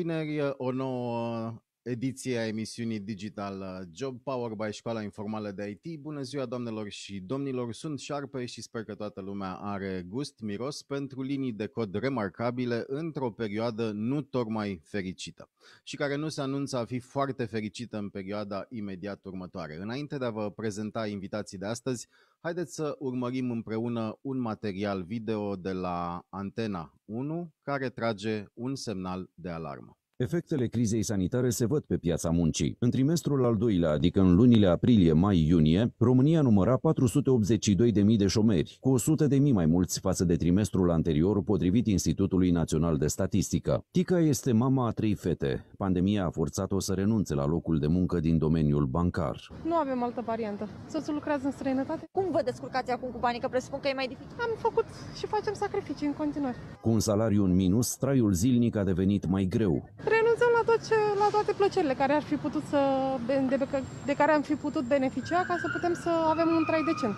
vineri o nouă ediție a emisiunii Digital Job Power by Școala Informală de IT. Bună ziua, doamnelor și domnilor! Sunt Șarpe și sper că toată lumea are gust, miros pentru linii de cod remarcabile într-o perioadă nu tocmai fericită și care nu se anunță a fi foarte fericită în perioada imediat următoare. Înainte de a vă prezenta invitații de astăzi, haideți să urmărim împreună un material video de la Antena 1 care trage un semnal de alarmă. Efectele crizei sanitare se văd pe piața muncii. În trimestrul al doilea, adică în lunile aprilie, mai, iunie, România număra 482.000 de șomeri, cu 100.000 mai mulți față de trimestrul anterior, potrivit Institutului Național de Statistică. Tica este mama a 3 fete. Pandemia a forțat-o să renunțe la locul de muncă din domeniul bancar. Nu avem altă variantă. Soțul lucrează în străinătate. Cum vă descurcați acum cu banii, că presupun că e mai dificil? Am făcut și facem sacrificii în continuare. Cu un salariu în minus, traiul zilnic a devenit mai greu. Renunțăm la toate plăcerile care de care am fi putut beneficia ca să putem să avem un trai decent.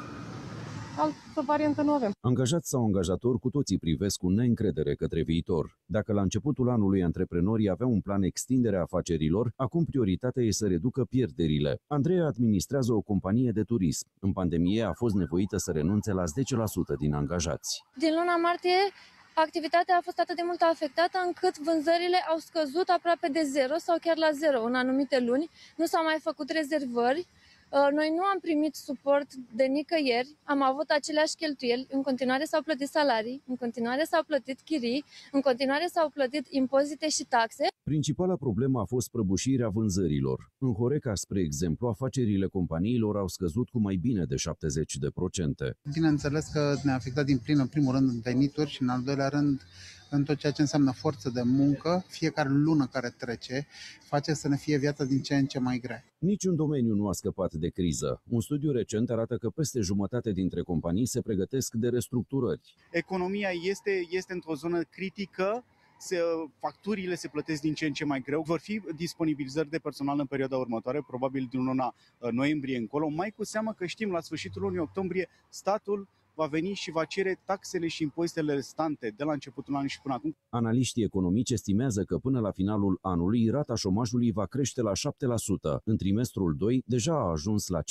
Altă variantă nu avem. Angajați sau angajatori, cu toții privesc cu neîncredere către viitor. Dacă la începutul anului antreprenorii aveau un plan extindere a afacerilor, acum prioritatea e să reducă pierderile. Andreea administrează o companie de turism. În pandemie a fost nevoită să renunțe la 10% din angajați. Din luna martie, activitatea a fost atât de mult afectată încât vânzările au scăzut aproape de zero sau chiar la zero în anumite luni. Nu s-au mai făcut rezervări. Noi nu am primit suport de nicăieri, am avut aceleași cheltuieli, în continuare s-au plătit salarii, în continuare s-au plătit chirii, în continuare s-au plătit impozite și taxe. Principala problemă a fost prăbușirea vânzărilor. În Horeca, spre exemplu, afacerile companiilor au scăzut cu mai bine de 70%. Bineînțeles că ne-a afectat din plin, în primul rând, în venituri și în al doilea rând în tot ceea ce înseamnă forță de muncă. Fiecare lună care trece face să ne fie viața din ce în ce mai grea. Niciun domeniu nu a scăpat de criză. Un studiu recent arată că peste jumătate dintre companii se pregătesc de restructurări. Economia este într-o zonă critică, facturile se plătesc din ce în ce mai greu. Vor fi disponibilizări de personal în perioada următoare, probabil din luna noiembrie încolo, mai cu seamă că știm la sfârșitul lunii octombrie statul va veni și va cere taxele și impozitele restante de la începutul anului și până acum. Analiștii economici estimează că până la finalul anului rata șomajului va crește la 7%. În trimestrul 2 deja a ajuns la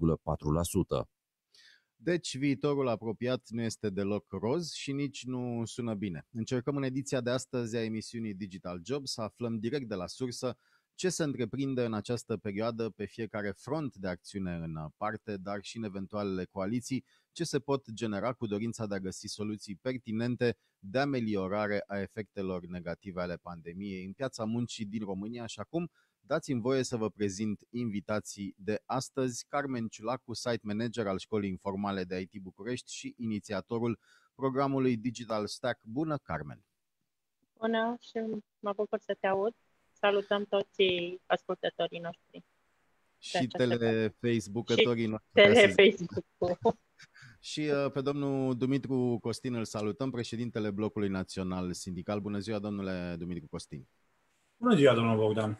5,4%. Deci viitorul apropiat nu este deloc roz și nici nu sună bine. Încercăm în ediția de astăzi a emisiunii Digital Job să aflăm direct de la sursă ce se întreprinde în această perioadă pe fiecare front de acțiune în parte, dar și în eventualele coaliții, ce se pot genera cu dorința de a găsi soluții pertinente de ameliorare a efectelor negative ale pandemiei în piața muncii din România. Și acum dați-mi voie să vă prezint invitații de astăzi: Carmen Ciulacu, site manager al Școlii Informale de IT București și inițiatorul programului Digital Stack. Bună, Carmen! Bună și mă bucur să te aud. Salutăm toți ascultătorii noștri. Și telefacebookătorii noștri. Telefacebook. Și pe domnul Dumitru Costin îl salutăm, președintele Blocului Național Sindical. Bună ziua, domnule Dumitru Costin. Bună ziua, domnul Bogdan.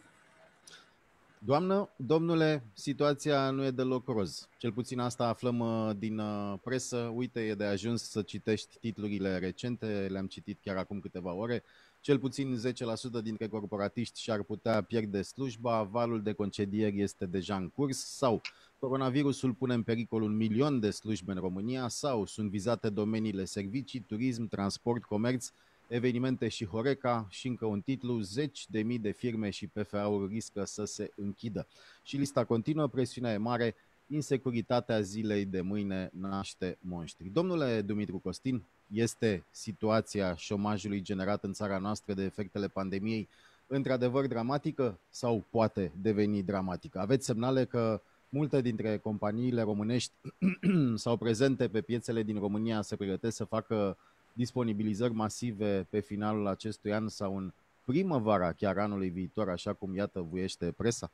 Domnule, situația nu e deloc roz. Cel puțin asta aflăm din presă. Uite, e de ajuns să citești titlurile recente, le-am citit chiar acum câteva ore. Cel puțin 10% dintre corporatiști și-ar putea pierde slujba, valul de concedieri este deja în curs, sau coronavirusul pune în pericol 1 milion de slujbe în România, sau sunt vizate domeniile servicii, turism, transport, comerț, evenimente și Horeca. Și încă un titlu: 10.000 de firme și PFA-uri riscă să se închidă. Și lista continuă, presiunea e mare, insecuritatea zilei de mâine naște monștri. Domnule Dumitru Costin, este situația șomajului generat în țara noastră de efectele pandemiei într-adevăr dramatică sau poate deveni dramatică? Aveți semnale că multe dintre companiile românești sau prezente pe piețele din România se pregătesc să facă disponibilizări masive pe finalul acestui an sau în primăvara chiar anului viitor, așa cum iată vuiește presa?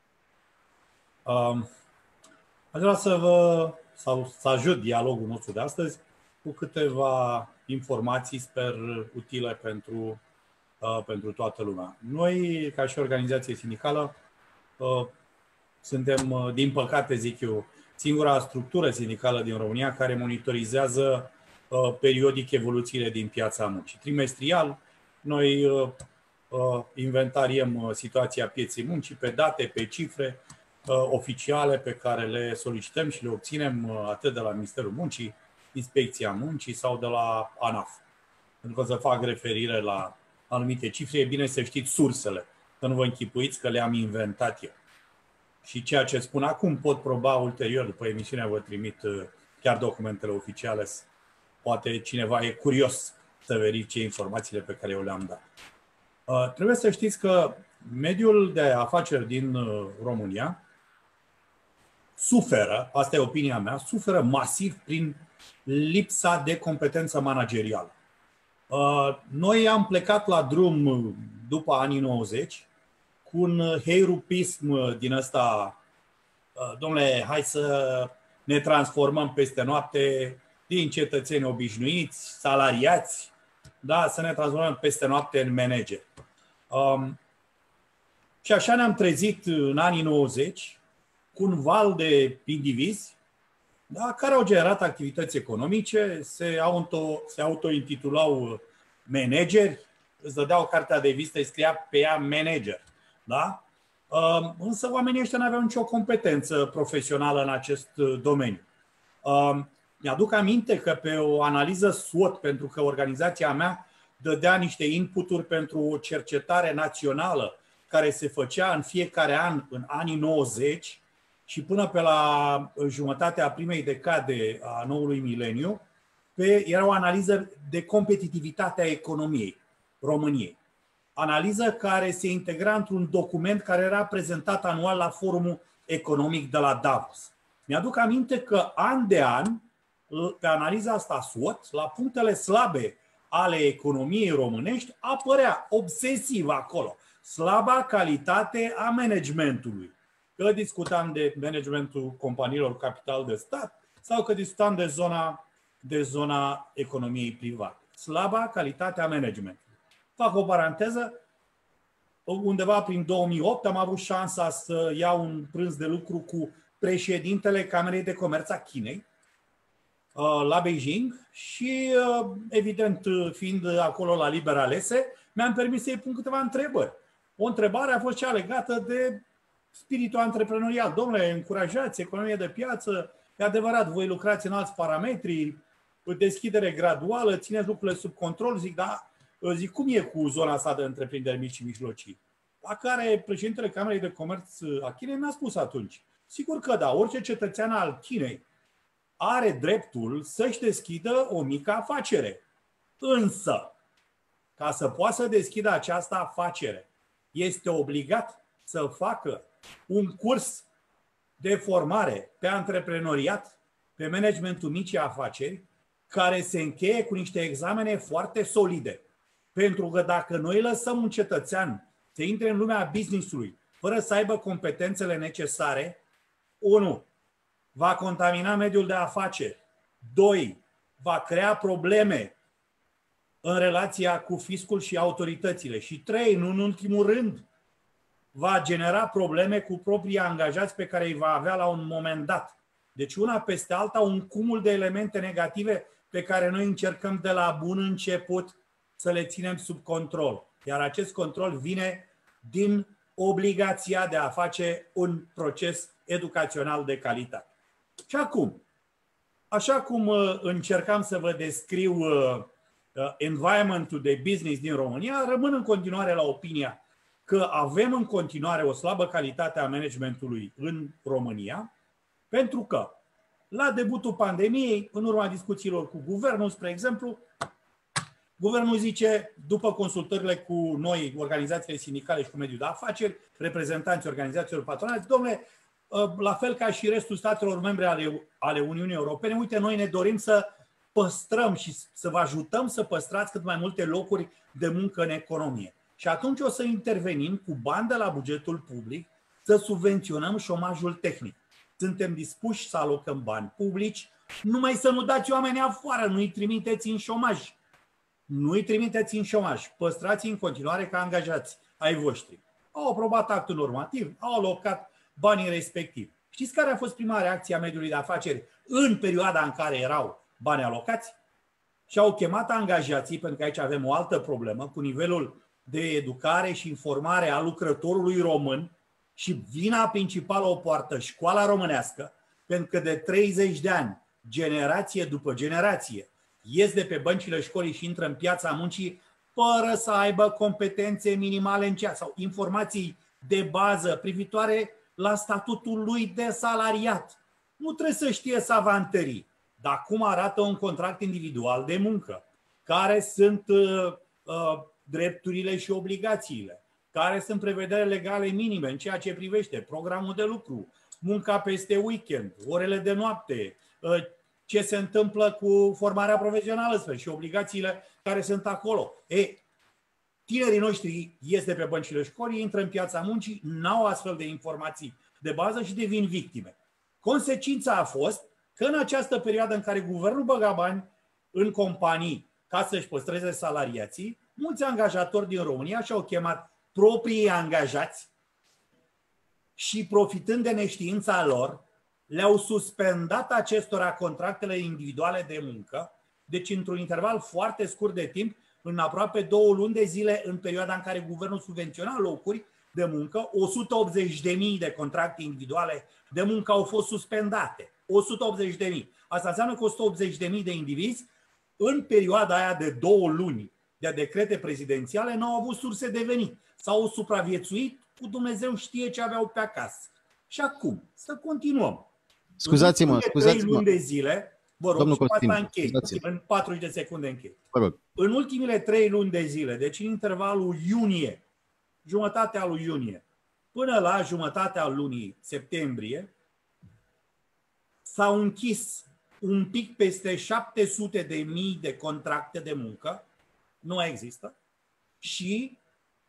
Aș vrea să ajut dialogul nostru de astăzi cu câteva informații, sper, utile pentru toată lumea. Noi, ca și organizație sindicală, suntem, din păcate, zic eu, singura structură sindicală din România care monitorizează periodic evoluțiile din piața muncii. Trimestrial, noi inventariem situația pieței muncii pe date, pe cifre oficiale pe care le solicităm și le obținem atât de la Ministerul Muncii, Inspecția Muncii sau de la ANAF. Pentru că să fac referire la anumite cifre, e bine să știți sursele, să nu vă închipuiți că le-am inventat eu. Și ceea ce spun acum pot proba ulterior, după emisiunea vă trimit chiar documentele oficiale. Poate cineva e curios să verifice informațiile pe care eu le-am dat. Trebuie să știți că mediul de afaceri din România suferă, asta e opinia mea, suferă masiv prin lipsa de competență managerială. Noi am plecat la drum după anii 90 cu un heirupism din ăsta, domnule, hai să ne transformăm peste noapte din cetățeni obișnuiți, salariați, da, să ne transformăm peste noapte în manageri. Și așa ne-am trezit în anii 90 cu un val de indivizi, da, care au generat activități economice, se auto-intitulau manageri, îți dădeau cartea de vizită, îi scria pe ea manager. Da? Însă oamenii ăștia nu aveau nicio competență profesională în acest domeniu. Mi-aduc aminte că pe o analiză SWOT, pentru că organizația mea dădea niște inputuri pentru o cercetare națională care se făcea în fiecare an în anii 90 și până pe la jumătatea primei decade a noului mileniu, era o analiză de competitivitate a economiei României. Analiză care se integra într-un document care era prezentat anual la Forumul Economic de la Davos. Mi-aduc aminte că an de an, pe analiza asta SWOT, la punctele slabe ale economiei românești, apărea obsesiv acolo slaba calitate a managementului. Că discutam de managementul companiilor capital de stat sau că discutam de zona economiei private. Slaba calitate a managementului. Fac o paranteză. Undeva prin 2008 am avut șansa să iau un prânz de lucru cu președintele Camerei de Comerț a Chinei la Beijing și, evident, fiind acolo la liber alese, mi-am permis să-i pun câteva întrebări. O întrebare a fost cea legată de spiritul antreprenorial. Domnule, încurajați economia de piață, e adevărat, voi lucrați în alți parametri, deschidere graduală, țineți lucrurile sub control, zic, cum e cu zona asta de întreprinderi mici și mijlocii? La care președintele Camerei de Comerț a Chinei mi-a spus atunci, sigur că da, orice cetățean al Chinei are dreptul să-și deschidă o mică afacere. Însă, ca să poată să deschidă această afacere, este obligat să facă un curs de formare pe antreprenoriat, pe managementul micii afaceri, care se încheie cu niște examene foarte solide. Pentru că dacă noi lăsăm un cetățean să intre în lumea business-ului fără să aibă competențele necesare, 1. Va contamina mediul de afaceri. 2. Va crea probleme în relația cu fiscul și autoritățile. Și 3. Nu în ultimul rând, va genera probleme cu proprii angajați pe care îi va avea la un moment dat. Deci una peste alta, un cumul de elemente negative pe care noi încercăm de la bun început să le ținem sub control. Iar acest control vine din obligația de a face un proces educațional de calitate. Și acum, așa cum încercam să vă descriu environmentul de business din România, rămân în continuare la opinia că avem în continuare o slabă calitate a managementului în România, pentru că la debutul pandemiei, în urma discuțiilor cu guvernul, spre exemplu, guvernul zice, după consultările cu noi, organizațiile sindicale și cu mediul de afaceri, reprezentanții organizațiilor patronale, domnule, la fel ca și restul statelor membre ale Uniunii Europene, uite, noi ne dorim să păstrăm și să vă ajutăm să păstrați cât mai multe locuri de muncă în economie. Și atunci o să intervenim cu bani de la bugetul public să subvenționăm șomajul tehnic. Suntem dispuși să alocăm bani publici, numai să nu dați oamenii afară, nu-i trimiteți în șomaj. Nu-i trimiteți în șomaj, păstrați-i în continuare ca angajați ai voștri. Au aprobat actul normativ, au alocat banii respectivi. Știți care a fost prima reacție a mediului de afaceri în perioada în care erau bani alocați? Și au chemat angajații, pentru că aici avem o altă problemă, cu nivelul de educare și informare a lucrătorului român și vina principală o poartă școala românească, pentru că de 30 de ani, generație după generație, ies de pe băncile școlii și intră în piața muncii fără să aibă competențe minimale în ceea sau informații de bază privitoare la statutul lui de salariat. Nu trebuie să știe savantării, dar cum arată un contract individual de muncă, care sunt drepturile și obligațiile, care sunt prevederi legale minime în ceea ce privește programul de lucru, munca peste weekend, orele de noapte, ce se întâmplă cu formarea profesională și obligațiile care sunt acolo. Tinerii noștri ies de pe băncile școlii, intră în piața muncii, n-au astfel de informații de bază și devin victime. Consecința a fost că în această perioadă în care guvernul băga bani în companii ca să-și păstreze salariații, mulți angajatori din România și-au chemat proprii angajați și, profitând de neștiința lor, le-au suspendat acestora contractele individuale de muncă, deci într-un interval foarte scurt de timp, în aproape 2 luni de zile, în perioada în care guvernul subvenționa locuri de muncă, 180.000 de contracte individuale de muncă au fost suspendate. 180.000. Asta înseamnă că 180.000 de indivizi, în perioada aia de 2 luni de decrete prezidențiale, n-au avut surse de venit. S-au supraviețuit, cu Dumnezeu știe ce aveau pe acasă. Și acum, să continuăm. Scuzați-mă. 3 luni de zile, vă rog, și Costin, asta închei, în 40 de secunde închei. Vă rog. În ultimile 3 luni de zile, deci în intervalul iunie, jumătatea lui iunie, până la jumătatea lunii septembrie, s-au închis un pic peste 700.000 de contracte de muncă, nu mai există, și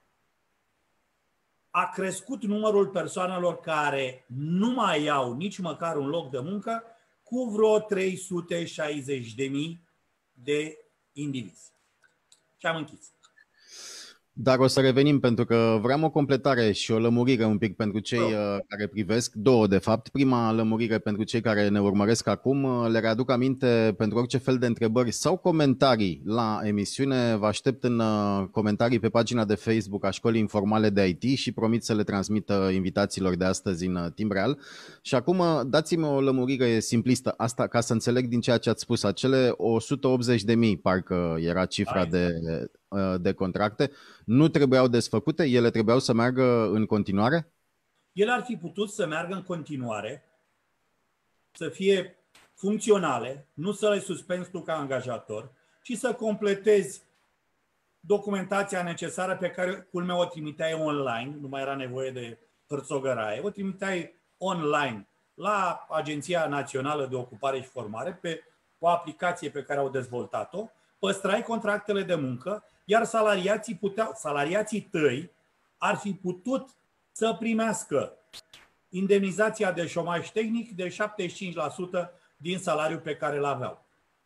a crescut numărul persoanelor care nu mai au nici măcar un loc de muncă cu vreo 360.000 de indivizi. Și am închis. Dar o să revenim pentru că vreau o completare și o lămurire un pic pentru cei care privesc, 2 de fapt. Prima lămurire pentru cei care ne urmăresc acum, le readuc aminte pentru orice fel de întrebări sau comentarii la emisiune. Vă aștept în comentarii pe pagina de Facebook a Școlii Informale de IT și promit să le transmit invitațiilor de astăzi în timp real. Și acum dați-mi o lămurire simplistă, asta ca să înțeleg din ceea ce ați spus, acele 180.000 parcă era cifra de contracte, nu trebuiau desfăcute? Ele trebuiau să meargă în continuare? Ele ar fi putut să meargă în continuare, să fie funcționale, nu să le suspenzi tu ca angajator, ci să completezi documentația necesară pe care, culmea, o trimiteai online, nu mai era nevoie de hârțogăraie, o trimiteai online la Agenția Națională de Ocupare și Formare, pe o aplicație pe care au dezvoltat-o, păstrai contractele de muncă, iar salariații tăi ar fi putut să primească indemnizația de șomaj tehnic de 75% din salariul pe care îl aveau.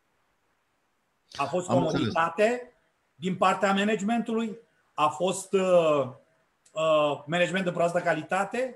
A fost comoditate din partea managementului, a fost management de proastă calitate,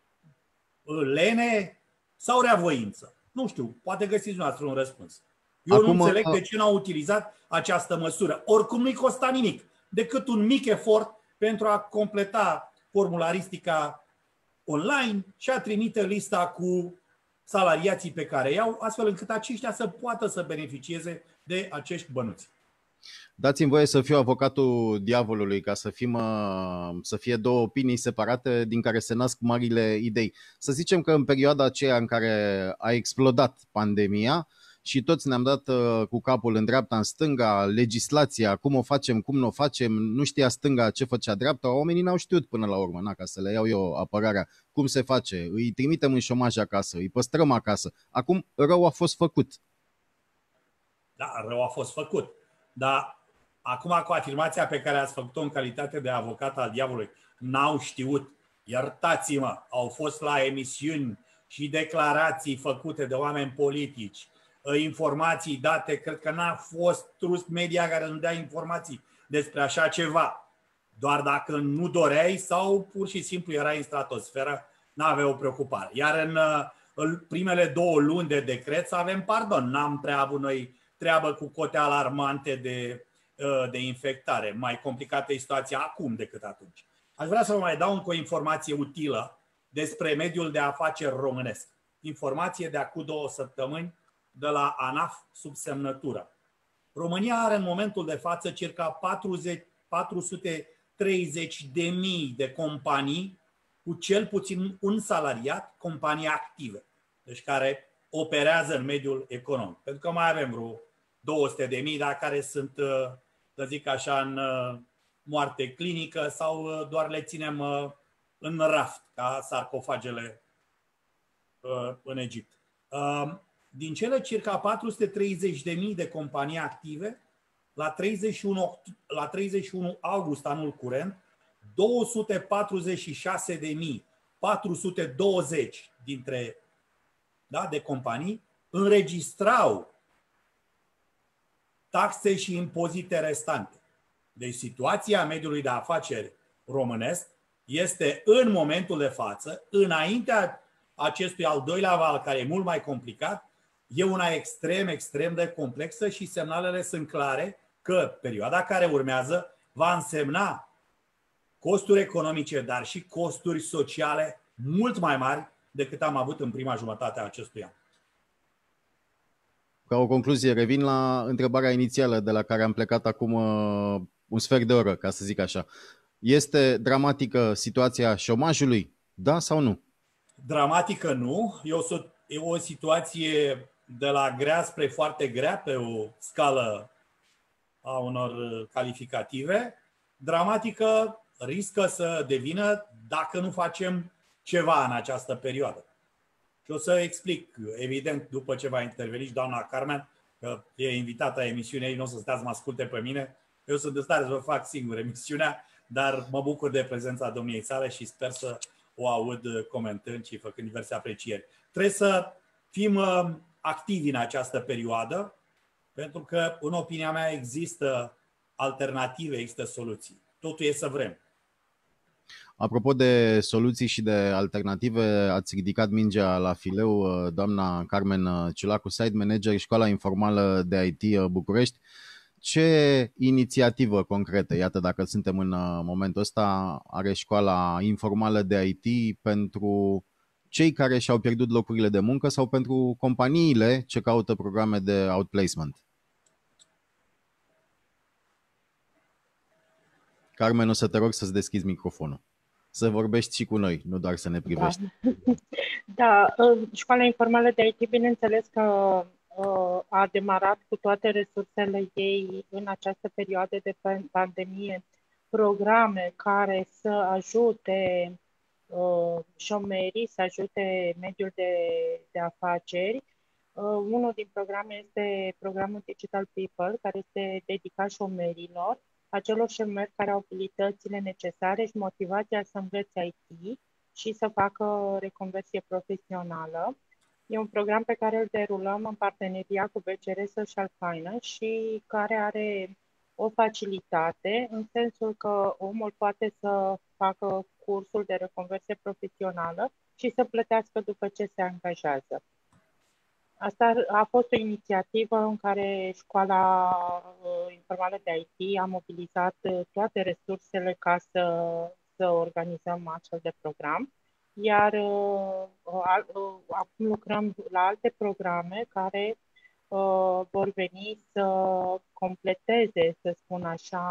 lene sau reavoință. Nu știu, poate găsiți dumneavoastră un răspuns. Eu nu înțeleg de ce n-au utilizat această măsură. Oricum nu-i costa nimic, decât un mic efort pentru a completa formularistica online și a trimite lista cu salariații pe care iau, astfel încât aceștia să poată să beneficieze de acești bănuți. Dați-mi voie să fiu avocatul diavolului, ca să fie 2 opinii separate din care se nasc marile idei. Să zicem că în perioada aceea în care a explodat pandemia, și toți ne-am dat cu capul în dreapta, în stânga, legislația, cum o facem, cum nu o facem, nu știa stânga ce făcea dreapta, oamenii n-au știut până la urmă, ca să le iau eu apărarea, cum se face, îi trimitem în șomaj acasă, îi păstrăm acasă. Acum rău a fost făcut. Da, rău a fost făcut, dar acum cu afirmația pe care ați făcut-o în calitate de avocat al diavolului, n-au știut, iertați-mă, au fost la emisiuni și declarații făcute de oameni politici, informații date, cred că n-a fost Trust Media care îmi dea informații despre așa ceva. Doar dacă nu doreai sau pur și simplu erai în stratosferă, n-avea o preocupare. Iar în primele 2 luni de decret să avem pardon, n-am prea avut noi treabă cu cote alarmante de de infectare. Mai complicată e situația acum decât atunci. Aș vrea să vă mai dau încă o informație utilă despre mediul de afaceri românesc. Informație de acum 2 săptămâni de la ANAF sub semnătură. România are în momentul de față circa 430.000 de companii cu cel puțin un salariat, companii active, deci care operează în mediul economic. Pentru că mai avem vreo 200.000, dar care sunt, să zic așa, în moarte clinică sau doar le ținem în raft, ca sarcofagele în Egipt. Din cele circa 430.000 de companii active, la 31 august anul curent, 246.420 dintre de companii înregistrau taxe și impozite restante. Deci situația mediului de afaceri românesc este în momentul de față, înaintea acestui al doilea val, care e mult mai complicat, e una extrem, extrem de complexă și semnalele sunt clare că perioada care urmează va însemna costuri economice, dar și costuri sociale mult mai mari decât am avut în prima jumătate a acestui an. Ca o concluzie, revin la întrebarea inițială de la care am plecat acum un sfert de oră, ca să zic așa. Este dramatică situația șomajului? Da sau nu? Dramatică nu. E o situație de la grea spre foarte grea pe o scală a unor calificative. Dramatică riscă să devină dacă nu facem ceva în această perioadă. Și o să explic, evident, după ce va interveni și doamna Carmen, că e invitată a emisiunii, nu o să stați să mă asculte pe mine. Eu sunt în stare să vă fac singur emisiunea, dar mă bucur de prezența domniei sale și sper să o aud comentând și făcând diverse aprecieri. Trebuie să fim activi în această perioadă, pentru că, în opinia mea, există alternative, există soluții. Totul e să vrem. Apropo de soluții și de alternative, ați ridicat mingea la fileu, doamna Carmen Ciulacu, site manager Școala Informală de IT București. Ce inițiativă concretă, iată, dacă suntem în momentul ăsta, are Școala Informală de IT pentru cei care și-au pierdut locurile de muncă sau pentru companiile ce caută programe de outplacement? Carmen, o să te rog să-ți deschizi microfonul. Să vorbești și cu noi, nu doar să ne privești. Da, Școala Informală de IT, bineînțeles că a demarat cu toate resursele ei în această perioadă de pandemie programe care să ajute șomerii, să ajute mediul de afaceri. Unul din programe este programul Digital People, care este dedicat șomerilor, acelor șomeri care au abilitățile necesare și motivația să învețe IT și să facă reconversie profesională. E un program pe care îl derulăm în parteneria cu BCR Social Finance și care are o facilitate în sensul că omul poate să facă cursul de reconversie profesională și să plătească după ce se angajează. Asta a fost o inițiativă în care Școala Informală de IT a mobilizat toate resursele ca să organizăm astfel de program. Iar acum lucrăm la alte programe care vor veni să completeze, să spun așa,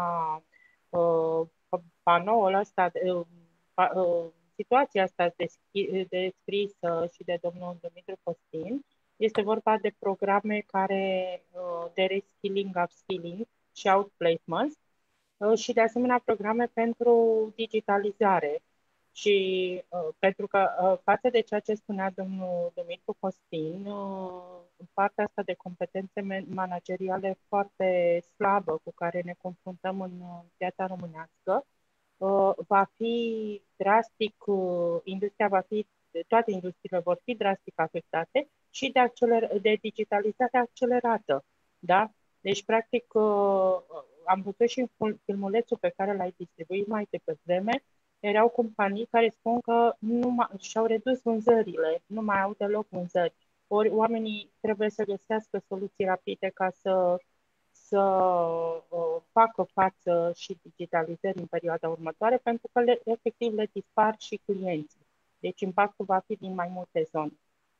panoul ăsta, situația asta descrisă și de domnul Dumitru Costin. Este vorba de programe de reskilling, upskilling și outplacement și de asemenea programe pentru digitalizare. Și pentru că față de ceea ce spunea domnul Dumitru Costin, partea asta de competențe manageriale foarte slabă cu care ne confruntăm în piața românească, va fi drastic, toate industriile vor fi drastic afectate și de digitalizare accelerată. Da? Deci, practic, am văzut și în filmulețul pe care l-ai distribuit mai devreme, erau companii care spun că și-au redus vânzările, nu mai au deloc vânzări. Ori oamenii trebuie să găsească soluții rapide ca să facă față și digitalizării în perioada următoare, pentru că efectiv le dispar și clienții. Deci impactul va fi din mai multe zone.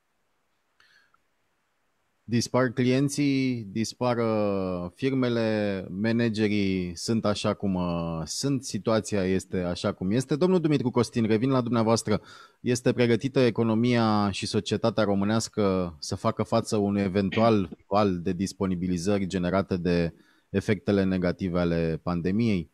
Dispar clienții, dispar firmele, managerii sunt așa cum sunt, situația este așa cum este. Domnul Dumitru Costin, revin la dumneavoastră. Este pregătită economia și societatea românească să facă față unui eventual val de disponibilizări generate de efectele negative ale pandemiei?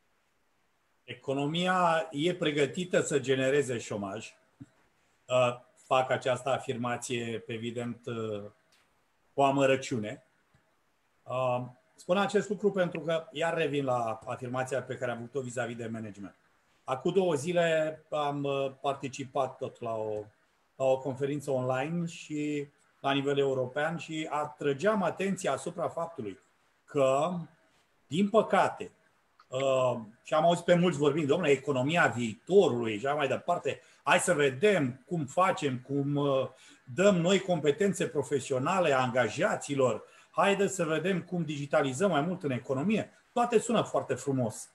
Economia e pregătită să genereze șomaj. Fac această afirmație, evident, cu amărăciune. Spun acest lucru pentru că iar revin la afirmația pe care am făcut-o vis-a-vis de management. Acum 2 zile am participat tot la o conferință online și la nivel european și atrăgeam atenția asupra faptului că, din păcate, și am auzit pe mulți vorbind, domnule, economia viitorului și așa mai departe, hai să vedem cum facem, cum dăm noi competențe profesionale angajaților, haideți să vedem cum digitalizăm mai mult în economie. Toate sună foarte frumos.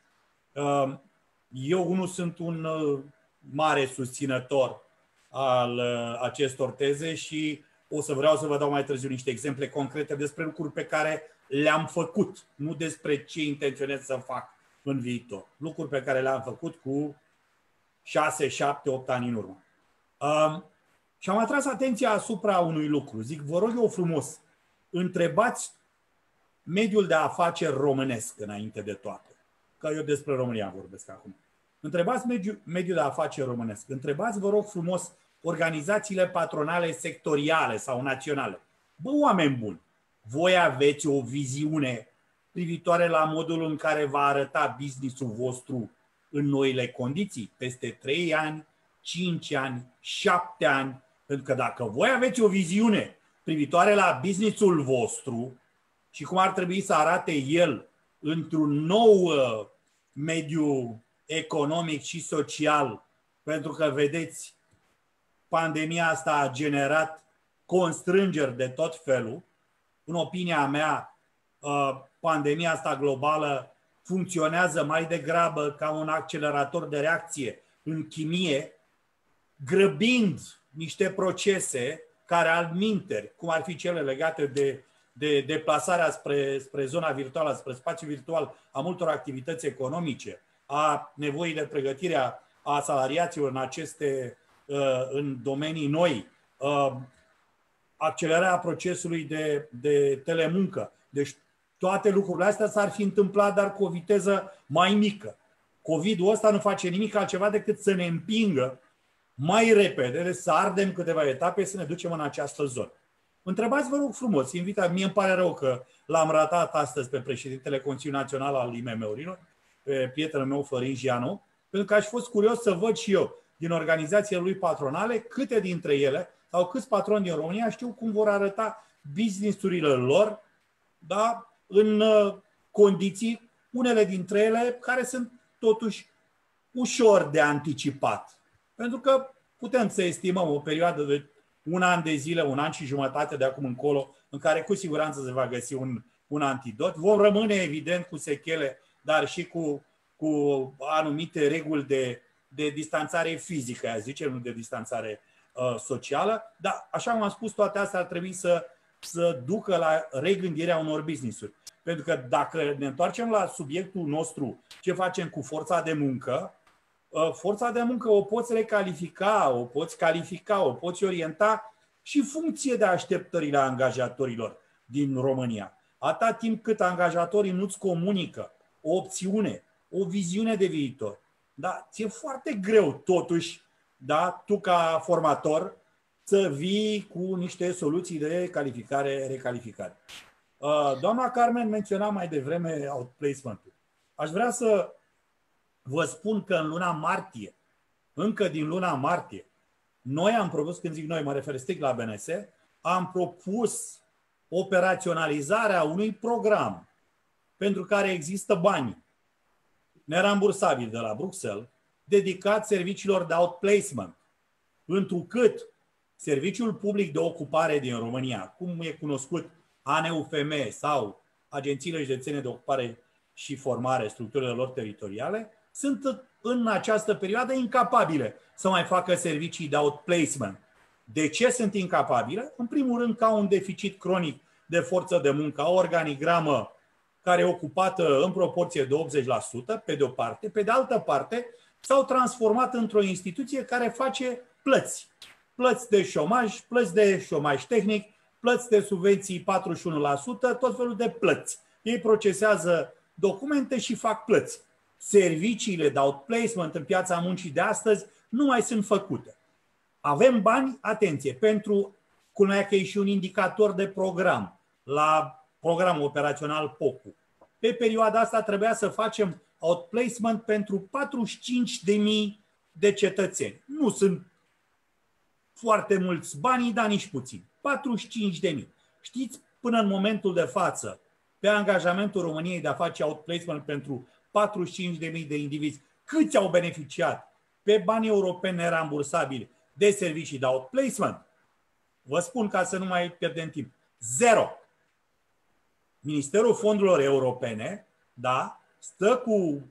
Eu nu sunt un mare susținător al acestor teze și o să vreau să vă dau mai târziu niște exemple concrete despre lucruri pe care le-am făcut, nu despre ce intenționez să fac în viitor. Lucruri pe care le-am făcut cu 6, 7, 8 ani în urmă. Și am atras atenția asupra unui lucru. Zic, vă rog eu frumos, întrebați mediul de afaceri românesc înainte de toate. Că eu despre România vorbesc acum. Întrebați mediul de afaceri românesc. Întrebați, vă rog frumos, organizațiile patronale sectoriale sau naționale. Bă, oameni buni, voi aveți o viziune privitoare la modul în care va arăta business-ul vostru în noile condiții, peste 3 ani, 5 ani, 7 ani. Pentru că dacă voi aveți o viziune privitoare la business-ul vostru și cum ar trebui să arate el într-un nou mediu economic și social, pentru că, vedeți, pandemia asta a generat constrângeri de tot felul. În opinia mea, pandemia asta globală funcționează mai degrabă ca un accelerator de reacție în chimie, grăbind niște procese care altminteri, cum ar fi cele legate de deplasarea spre zona virtuală, spre spațiul virtual a multor activități economice, a nevoii de pregătire a salariaților în domenii noi, accelerarea procesului de telemuncă. Deci toate lucrurile astea s-ar fi întâmplat, dar cu o viteză mai mică. COVID-ul ăsta nu face nimic altceva decât să ne împingă mai repede, să ardem câteva etape, să ne ducem în această zonă. Întrebați, vă rog frumos, mie îmi pare rău că l-am ratat astăzi pe președintele Consiliului Național al IMM-urilor, pe prietenul meu Florin Gianu, pentru că aș fi fost curios să văd și eu din organizațiile lui patronale câte dintre ele sau câți patroni din România știu cum vor arăta business-urile lor, da, în condiții, unele dintre ele care sunt totuși ușor de anticipat. Pentru că putem să estimăm o perioadă de 1 an de zile, 1 an și jumătate de acum încolo, în care cu siguranță se va găsi un antidot. Vom rămâne evident cu sechele, dar și cu anumite reguli de distanțare fizică, zice, nu de distanțare socială. Dar, așa cum am spus, toate astea ar trebui să ducă la regândirea unor business-uri. Pentru că dacă ne întoarcem la subiectul nostru, ce facem cu forța de muncă, forța de muncă o poți recalifica, o poți califica, o poți orienta și în funcție de așteptările angajatorilor din România. Atâta timp cât angajatorii nu-ți comunică o opțiune, o viziune de viitor, da, ți-e foarte greu totuși, da, tu ca formator, să vii cu niște soluții de calificare, recalificare. Doamna Carmen menționa mai devreme outplacement-ul. Aș vrea să vă spun că în luna martie, încă din luna martie, noi am propus, când zic noi, mă refer strict la BNS, am propus operaționalizarea unui program pentru care există bani nerambursabili de la Bruxelles, dedicat serviciilor de outplacement. Întrucât Serviciul Public de Ocupare din România, cum e cunoscut ANUFM sau agențiile județene de ocupare și formare, structurile lor teritoriale, sunt în această perioadă incapabile să mai facă servicii de outplacement. De ce sunt incapabile? În primul rând, că au un deficit cronic de forță de muncă, o organigramă care e ocupată în proporție de 80%, pe de o parte. Pe de altă parte, s-au transformat într-o instituție care face plăți. Plăți de șomaj, plăți de șomaj tehnic, plăți de subvenții 41%, tot felul de plăți. Ei procesează documente și fac plăți. Serviciile de outplacement în piața muncii de astăzi nu mai sunt făcute. Avem bani, atenție, pentru, culmea că e și un indicator de program, la programul operațional POCU. Pe perioada asta trebuia să facem outplacement pentru 45.000 de cetățeni. Nu sunt foarte mulți bani, dar nici puțin. 45.000. Știți, până în momentul de față, pe angajamentul României de a face outplacement pentru 45.000 de indivizi, câți au beneficiat pe bani europeni nerambursabili de servicii de outplacement? Vă spun ca să nu mai pierdem timp. 0. Ministerul Fondurilor Europene, da, stă cu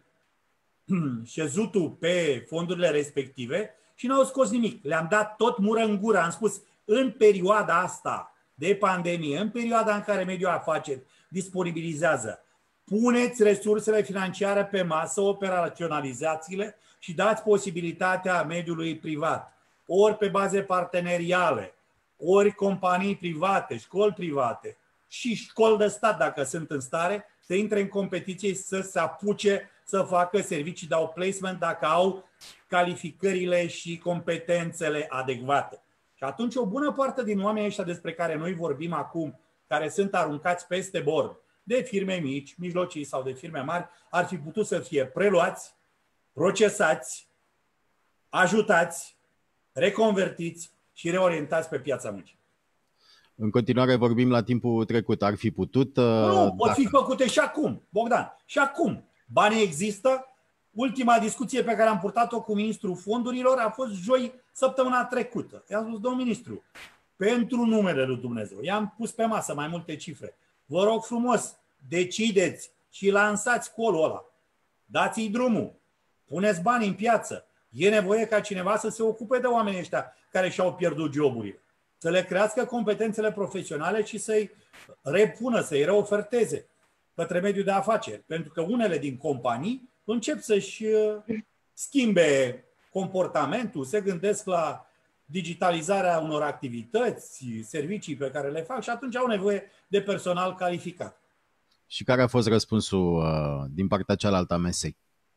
șezutul pe fondurile respective și n-au scos nimic. Le-am dat tot mură în gură. Am spus, în perioada asta de pandemie, în perioada în care mediul afaceri disponibilizează, puneți resursele financiare pe masă, operaționalizați-le și dați posibilitatea mediului privat, ori pe baze parteneriale, ori companii private, școli private și școli de stat, dacă sunt în stare, să intre în competiție și să se apuce să facă servicii de outplacement dacă au calificările și competențele adecvate. Și atunci o bună parte din oamenii ăștia despre care noi vorbim acum, care sunt aruncați peste bord de firme mici, mijlocii sau de firme mari, ar fi putut să fie preluați, procesați, ajutați, reconvertiți și reorientați pe piața muncii. În continuare vorbim la timpul trecut. Ar fi putut... Nu, pot fi făcute și acum, Bogdan. Și acum. Banii există. Ultima discuție pe care am purtat-o cu ministrul fondurilor a fost joi săptămâna trecută. I-am spus, domnul ministru, pentru numele lui Dumnezeu, i-am pus pe masă mai multe cifre. Vă rog frumos, decideți și lansați colul ăla. Dați-i drumul. Puneți bani în piață. E nevoie ca cineva să se ocupe de oamenii ăștia care și-au pierdut joburile. Să le crească competențele profesionale și să-i repună, să-i reoferteze către mediul de afaceri. Pentru că unele din companii încep să-și schimbe comportamentul, se gândesc la digitalizarea unor activități, servicii pe care le fac și atunci au nevoie de personal calificat. Și care a fost răspunsul din partea cealaltă a mesei?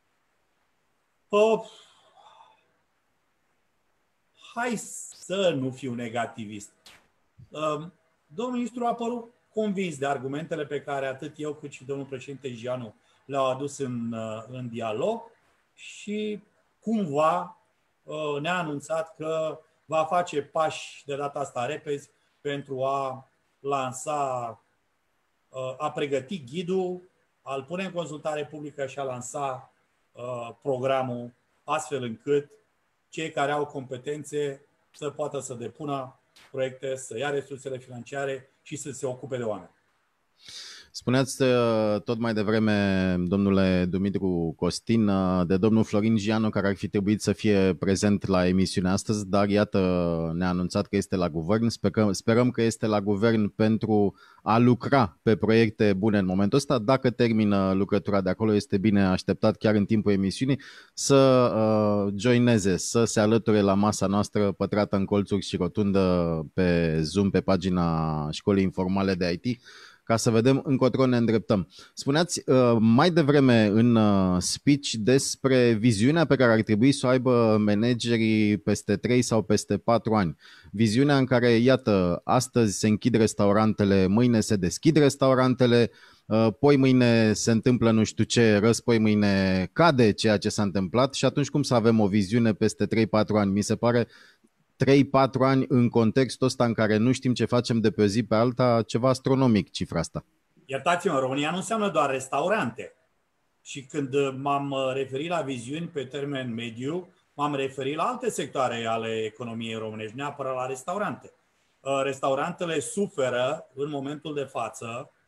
Hai să nu fiu negativist. Domnul ministru a părut convins de argumentele pe care atât eu cât și domnul președinte Gianu le-au adus în dialog și cumva ne-a anunțat că va face pași de data asta repezi pentru a lansa, a pregăti ghidul, a-l pune în consultare publică și a lansa programul astfel încât cei care au competențe să poată să depună proiecte, să ia resursele financiare și să se ocupe de oameni. Spuneați tot mai devreme, domnule Dumitru Costin, de domnul Florin Gianu, care ar fi trebuit să fie prezent la emisiunea astăzi, dar iată, ne-a anunțat că este la guvern. Sperăm că este la guvern pentru a lucra pe proiecte bune în momentul ăsta. Dacă termină lucrătura de acolo, este bine așteptat chiar în timpul emisiunii să joineze, să se alăture la masa noastră pătrată în colțuri și rotundă pe Zoom, pe pagina Școlii Informale de IT, ca să vedem încotro ne îndreptăm. Spuneați mai devreme în speech despre viziunea pe care ar trebui să o aibă managerii peste 3 sau peste 4 ani. Viziunea în care, iată, astăzi se închid restaurantele, mâine se deschid restaurantele, poi mâine se întâmplă nu știu ce, răspoi mâine cade ceea ce s-a întâmplat și atunci cum să avem o viziune peste 3-4 ani? Mi se pare 3-4 ani în contextul ăsta în care nu știm ce facem de pe o zi pe alta, ceva astronomic cifra asta. Iertați-mă, România nu înseamnă doar restaurante. Și când m-am referit la viziuni pe termen mediu, m-am referit la alte sectoare ale economiei românești, neapărat la restaurante. Restaurantele suferă în momentul de față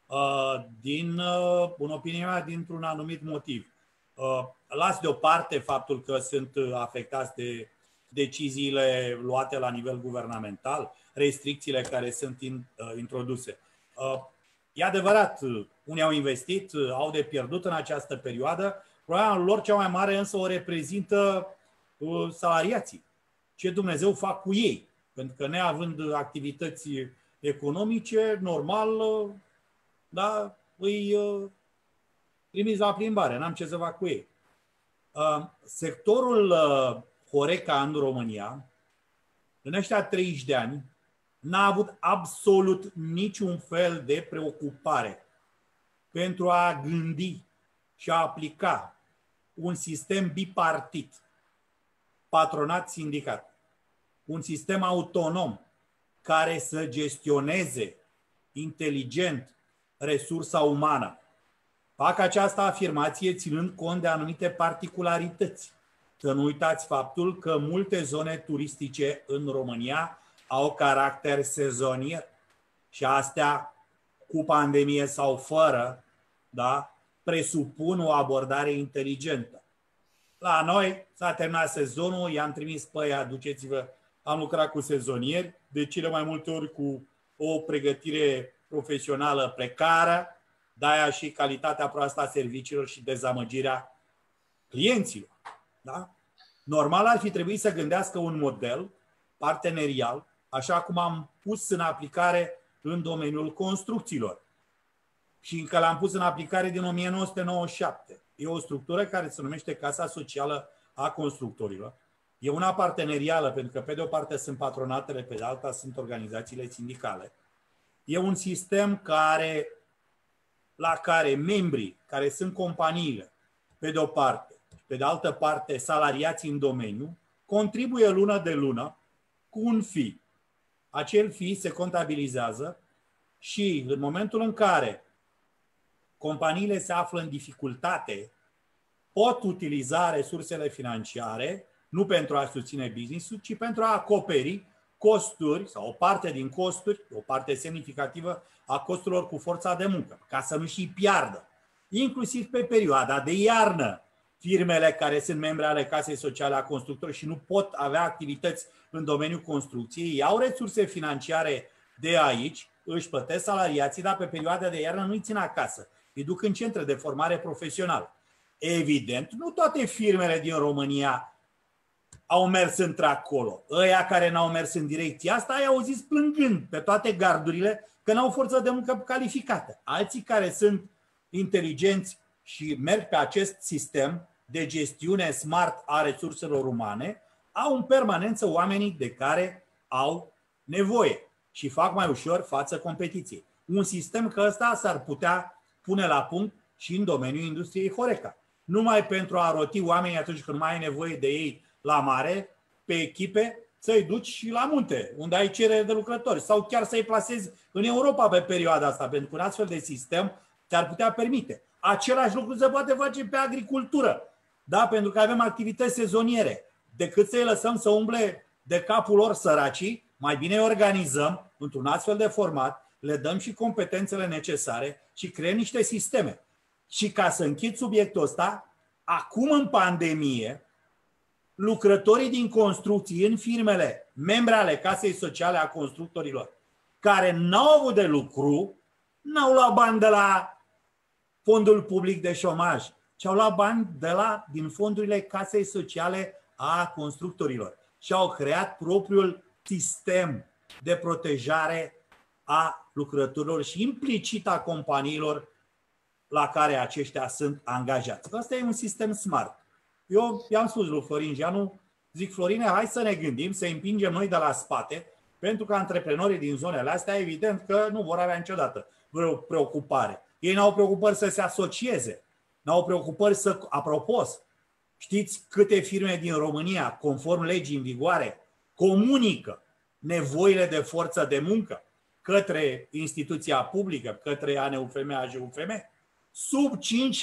în opinia mea, dintr-un anumit motiv. Las deoparte faptul că sunt afectați de deciziile luate la nivel guvernamental, restricțiile care sunt introduse. E adevărat, unii au investit, au de pierdut în această perioadă. Problema lor cea mai mare însă o reprezintă salariații. Ce Dumnezeu fac cu ei? Pentru că neavând activități economice, normal, da, îi trimiți la plimbare, n-am ce să fac cu ei. Sectorul Horeca în România, în ăștia 30 de ani, n-a avut absolut niciun fel de preocupare pentru a gândi și a aplica un sistem bipartit, patronat-sindicat, un sistem autonom care să gestioneze inteligent resursa umană. Fac această afirmație ținând cont de anumite particularități. Să nu uitați faptul că multe zone turistice în România au caracter sezonier și astea, cu pandemie sau fără, da, presupun o abordare inteligentă. La noi s-a terminat sezonul, i-am trimis pe aia, duceți-vă, am lucrat cu sezonieri, de cele mai multe ori cu o pregătire profesională precară, de-aia și calitatea proastă a serviciilor și dezamăgirea clienților. Da? Normal ar fi trebuit să gândească un model partenerial, așa cum am pus în aplicare în domeniul construcțiilor. Și încă l-am pus în aplicare din 1997. E o structură care se numește Casa Socială a Constructorilor. E una partenerială, pentru că pe de o parte sunt patronatele, pe de alta sunt organizațiile sindicale. E un sistem la care membrii, care sunt companiile, pe de o parte, pe de altă parte salariații în domeniu, contribuie lună de lună cu un fee. Acel fee se contabilizează și în momentul în care companiile se află în dificultate, pot utiliza resursele financiare nu pentru a susține business-ul, ci pentru a acoperi costuri sau o parte din costuri, o parte semnificativă a costurilor cu forța de muncă, ca să nu și piardă. Inclusiv pe perioada de iarnă, firmele care sunt membre ale Casei Sociale a Constructorilor și nu pot avea activități în domeniul construcției, iau resurse financiare de aici, își plătesc salariații, dar pe perioada de iarnă nu-i țin acasă. Îi duc în centre de formare profesională. Evident, nu toate firmele din România au mers într-acolo. Ăia care n-au mers în direcția asta, ai auzit plângând pe toate gardurile că n-au forță de muncă calificată. Alții care sunt inteligenți și merg pe acest sistem de gestiune smart a resurselor umane, au în permanență oamenii de care au nevoie și fac mai ușor față competiției. Un sistem că ăsta s-ar putea pune la punct și în domeniul industriei Horeca. Numai pentru a roti oamenii atunci când nu mai ai nevoie de ei la mare, pe echipe, să-i duci și la munte, unde ai cerere de lucrători, sau chiar să-i plasezi în Europa pe perioada asta, pentru că un astfel de sistem te-ar putea permite. Același lucru se poate face pe agricultură, da? Pentru că avem activități sezoniere. Decât să-i lăsăm să umble de capul lor săracii, mai bine îi organizăm într-un astfel de format, le dăm și competențele necesare și creăm niște sisteme. Și ca să închid subiectul ăsta, acum în pandemie, lucrătorii din construcții în firmele membre ale Casei Sociale a Constructorilor, care n-au avut de lucru, n-au luat bani de la Fondul Public de Șomaj, ci au luat bani din fondurile Casei Sociale a Constructorilor și au creat propriul sistem de protejare a lucrătorilor și implicit a companiilor la care aceștia sunt angajați. Asta e un sistem smart. Eu i-am spus lui Florin Gianu, zic, Florine, hai să ne gândim, să îi împingem noi de la spate, pentru că antreprenorii din zonele astea, evident că nu vor avea niciodată vreo preocupare. Ei n-au preocupări să se asocieze, n-au preocupări să, apropo, știți câte firme din România, conform legii în vigoare, comunică nevoile de forță de muncă către instituția publică, către ANUFM, AJUFM? Sub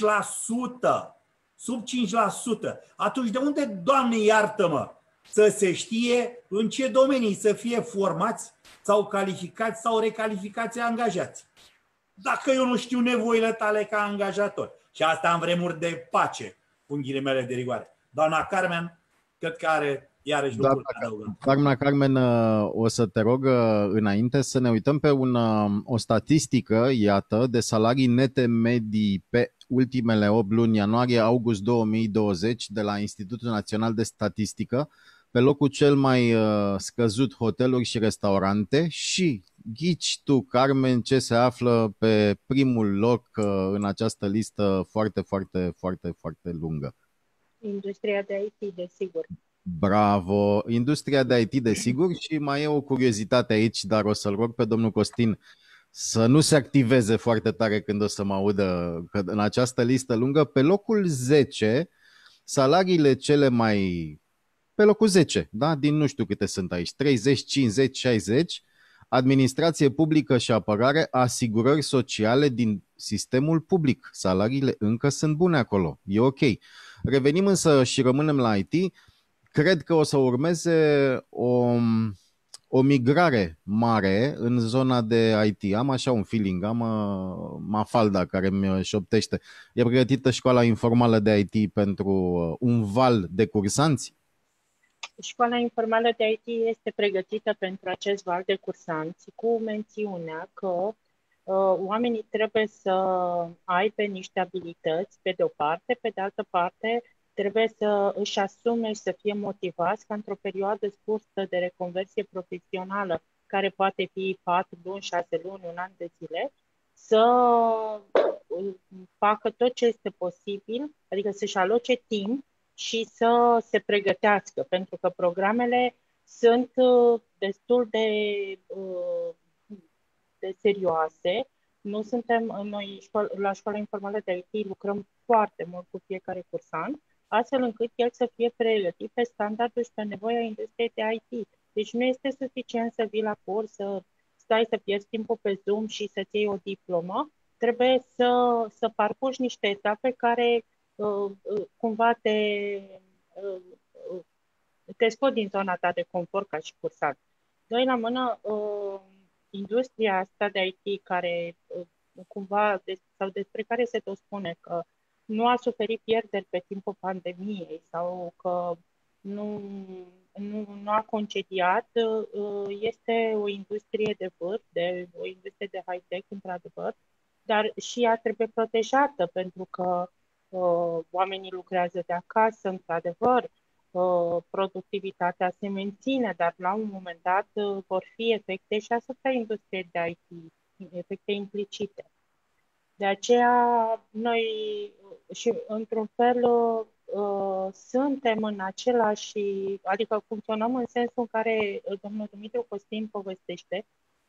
5%. Sub 5%. Atunci de unde, Doamne iartă-mă, să se știe în ce domenii să fie formați sau calificați sau recalificați angajați? dacă eu nu știu nevoile tale ca angajator? Și asta în vremuri de pace, cu ghilimele de rigoare. Doamna Carmen, cred că are iarăși lucruri de adăugat. Doamna Carmen, o să te rog înainte să ne uităm pe o statistică, iată, de salarii nete medii pe ultimele 8 luni, ianuarie-august 2020, de la Institutul Național de Statistică, pe locul cel mai scăzut hoteluri și restaurante și ghici tu, Carmen, ce se află pe primul loc în această listă foarte, foarte, foarte, foarte lungă. Industria de IT, desigur. Bravo! Industria de IT, desigur, și mai e o curiozitate aici, dar o să-l rog pe domnul Costin să nu se activeze foarte tare când o să mă audă că în această listă lungă, pe locul 10, salariile cele mai... pe locul 10, da? Din nu știu câte sunt aici, 30, 50, 60, administrație publică și apărare, asigurări sociale din sistemul public. Salariile încă sunt bune acolo, e ok. Revenim însă și rămânem la IT. Cred că o să urmeze o migrare mare în zona de IT. Am așa un feeling, am Mafalda care mi șoptește. E pregătită școala informală de IT pentru un val de cursanți? Școala informală de IT este pregătită pentru acest val de cursanți cu mențiunea că oamenii trebuie să aibă niște abilități pe de o parte, pe de altă parte trebuie să își asume și să fie motivați ca într-o perioadă scurtă de reconversie profesională, care poate fi 4 luni, 6 luni, un an de zile, să facă tot ce este posibil, adică să-și aloce timp și să se pregătească, pentru că programele sunt destul de serioase. Nu suntem, noi la școala informală de IT lucrăm foarte mult cu fiecare cursant, astfel încât el să fie pregătit pe standardul și pe nevoia industriei de IT. Deci nu este suficient să vii la curs, să stai să pierzi timpul pe Zoom și să-ți iei o diplomă. Trebuie să parcurgi niște etape care cumva te scot din zona ta de confort ca și cursant. Doi la mână, industria asta de IT care cumva, sau despre care se tot spune că nu a suferit pierderi pe timpul pandemiei sau că nu a concediat, este o industrie de vârf, o industrie de high-tech, într-adevăr, dar și ea trebuie protejată pentru că oamenii lucrează de acasă, într-adevăr, productivitatea se menține, dar la un moment dat vor fi efecte și asupra industriei de IT, efecte implicite. De aceea, noi, și într-un fel, suntem în același, adică funcționăm în sensul în care domnul Dumitru Costin povestește.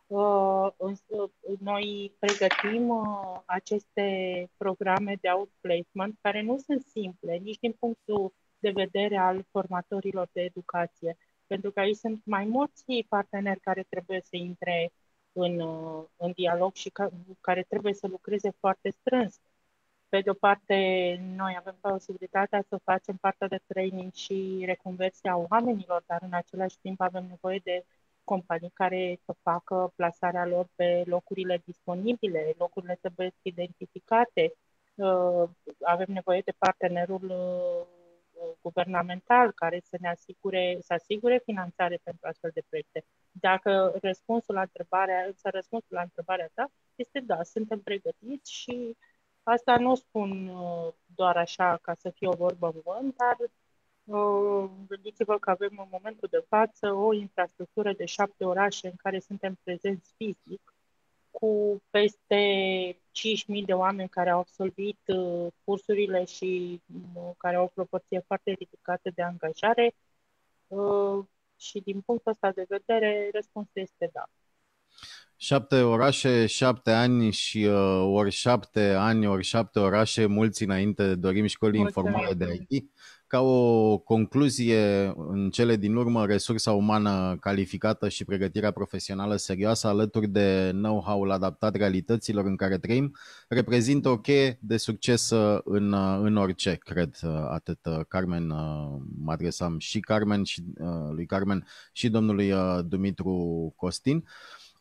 Noi pregătim aceste programe de outplacement care nu sunt simple, nici din punctul de vedere al formatorilor de educație, pentru că aici sunt mai mulți parteneri care trebuie să intre în dialog și care trebuie să lucreze foarte strâns. Pe de o parte, noi avem posibilitatea să facem partea de training și reconversia oamenilor, dar în același timp avem nevoie de companii care să facă plasarea lor pe locurile disponibile, locurile trebuie identificate, avem nevoie de partenerul guvernamental care să asigure finanțare pentru astfel de proiecte. Dacă răspunsul la întrebarea ta este da, suntem pregătiți și asta nu o spun doar așa ca să fie o vorbă în vânt, dar gândiți-vă că avem în momentul de față o infrastructură de 7 orașe în care suntem prezenți fizic, cu peste 5.000 de oameni care au absolvit cursurile și care au o proporție foarte ridicată de angajare și din punctul ăsta de vedere răspunsul este da. 7 orașe, 7 ani și ori 7 ani, ori 7 orașe, mulți înainte dorim școli informale de IT. Ca o concluzie, în cele din urmă, resursa umană calificată și pregătirea profesională serioasă, alături de know-how-ul adaptat realităților în care trăim, reprezintă o cheie de succes în orice, cred. Atât Carmen, mă adresam și lui Carmen și domnului Dumitru Costin.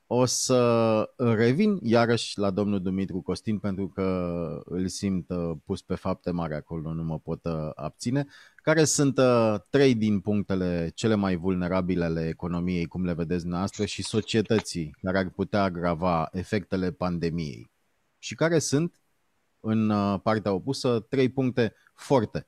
O să revin iarăși la domnul Dumitru Costin, pentru că îl simt pus pe fapte mari acolo, nu mă pot abține. Care sunt 3 din punctele cele mai vulnerabile ale economiei, cum le vedeți dumneavoastră, și societății, care ar putea agrava efectele pandemiei? Și care sunt, în partea opusă, 3 puncte forte?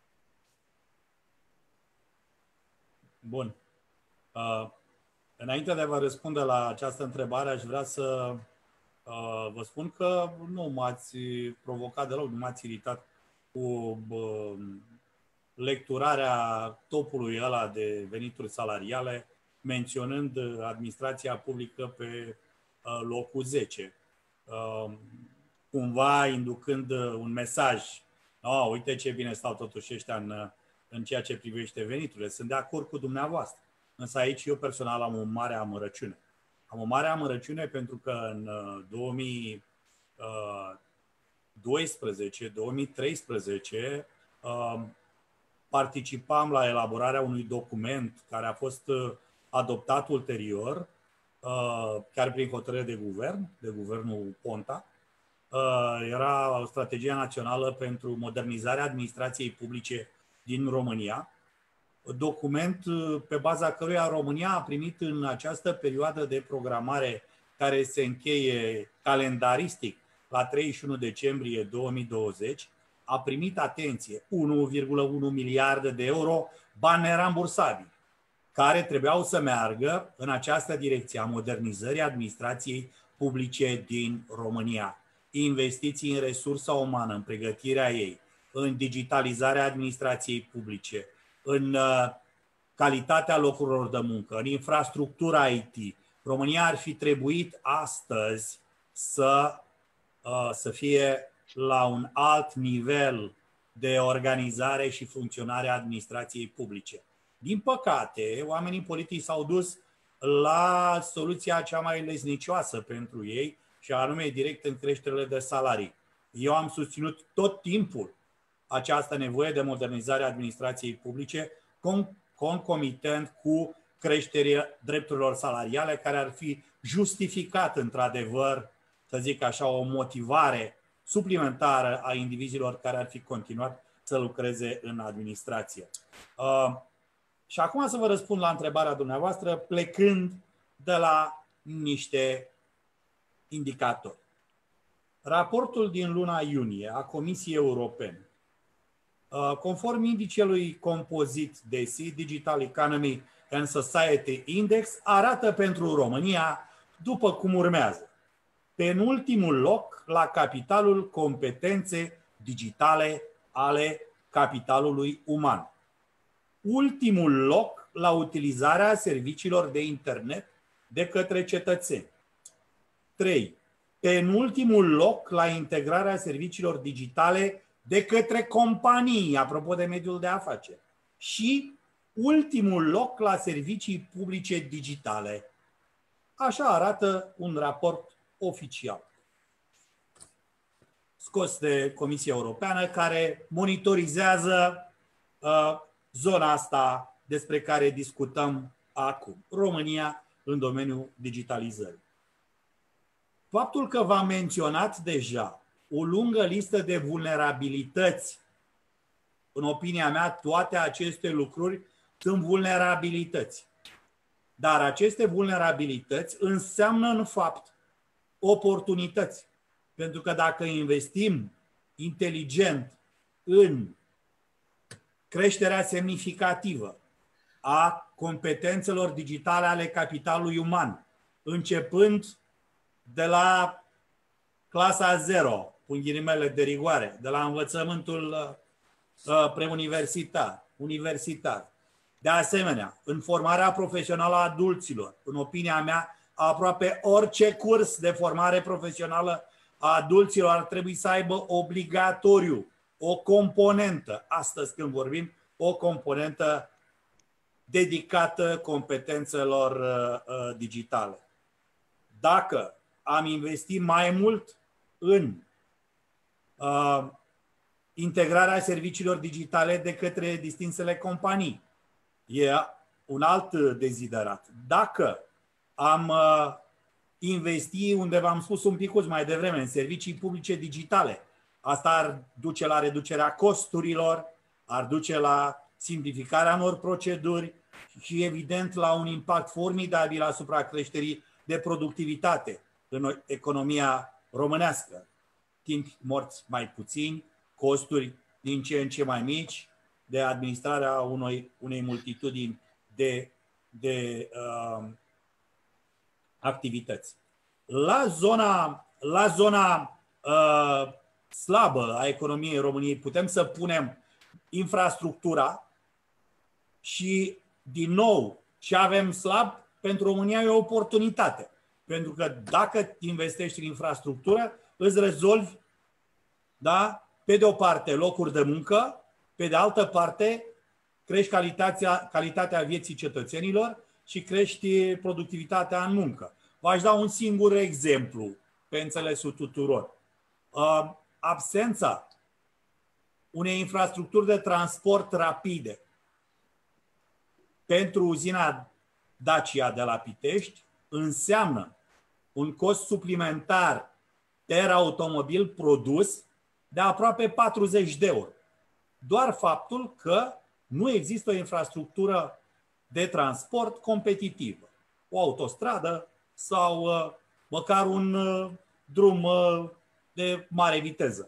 Bun. Înainte de a vă răspunde la această întrebare, aș vrea să vă spun că nu m-ați provocat deloc, nu m-ați iritat cu lecturarea topului ăla de venituri salariale, menționând administrația publică pe locul 10. Cumva inducând un mesaj. Uite ce bine stau totuși ăștia în ceea ce privește veniturile. Sunt de acord cu dumneavoastră. Însă aici eu personal am o mare amărăciune. Am o mare amărăciune pentru că în 2012-2013 participam la elaborarea unui document care a fost adoptat ulterior, chiar prin hotărâre de guvernul Ponta. Era o strategie națională pentru modernizarea administrației publice din România, document pe baza căruia România a primit în această perioadă de programare, care se încheie calendaristic la 31 decembrie 2020, a primit, atenție, 1,1 miliarde de euro bani nerambursabili, care trebuiau să meargă în această direcție a modernizării administrației publice din România. Investiții în resursa umană, în pregătirea ei, în digitalizarea administrației publice, în calitatea locurilor de muncă, în infrastructura IT. România ar fi trebuit astăzi să fie la un alt nivel de organizare și funcționare a administrației publice. Din păcate, oamenii politici s-au dus la soluția cea mai lesnicioasă pentru ei, și anume direct în creșterile de salarii. Eu am susținut tot timpul această nevoie de modernizare a administrației publice, concomitent cu creșterea drepturilor salariale, care ar fi justificat, într-adevăr, să zic așa, o motivare suplimentară a indivizilor care ar fi continuat să lucreze în administrație. Și acum să vă răspund la întrebarea dumneavoastră, plecând de la niște indicatori. Raportul din luna iunie a Comisiei Europene, conform indicelui compozit DESI, Digital Economy and Society Index, arată pentru România după cum urmează. Penultimul loc la capitalul competențe digitale ale capitalului uman. Ultimul loc la utilizarea serviciilor de internet de către cetățeni. 3. Penultimul loc la integrarea serviciilor digitale de către companii, apropo de mediul de afaceri. Și ultimul loc la servicii publice digitale. Așa arată un raport oficial scos de Comisia Europeană, care monitorizează zona asta despre care discutăm acum, România în domeniul digitalizării. Faptul că v-am menționat deja o lungă listă de vulnerabilități, în opinia mea, toate aceste lucruri sunt vulnerabilități. Dar aceste vulnerabilități înseamnă în fapt oportunități. Pentru că dacă investim inteligent în creșterea semnificativă a competențelor digitale ale capitalului uman, începând de la clasa 0, pun ghilimele de rigoare, de la învățământul preuniversitar, universitar. De asemenea, în formarea profesională a adulților, în opinia mea, aproape orice curs de formare profesională a adulților ar trebui să aibă obligatoriu o componentă, astăzi când vorbim, o componentă dedicată competențelor digitale. Dacă am investit mai mult în integrarea serviciilor digitale de către distinsele companii, e un alt deziderat. Dacă am investi unde v-am spus un picuț mai devreme, în servicii publice digitale. Asta ar duce la reducerea costurilor, ar duce la simplificarea unor proceduri și, evident, la un impact formidabil asupra creșterii de productivitate în economia românească. Timpi morți mai puțini, costuri din ce în ce mai mici de administrarea unei multitudini de activități. La zona slabă a economiei României putem să punem infrastructura și, din nou, ce avem slab pentru România e o oportunitate. Pentru că dacă investești în infrastructură, îți rezolvi, da, pe de o parte locuri de muncă, pe de altă parte crești calitatea vieții cetățenilor și crești productivitatea în muncă. V-aș da un singur exemplu pe înțelesul tuturor. Absența unei infrastructuri de transport rapide pentru uzina Dacia de la Pitești înseamnă un cost suplimentar per automobil produs de aproape 40 de euro. Doar faptul că nu există o infrastructură de transport competitivă. O autostradă sau măcar un drum de mare viteză.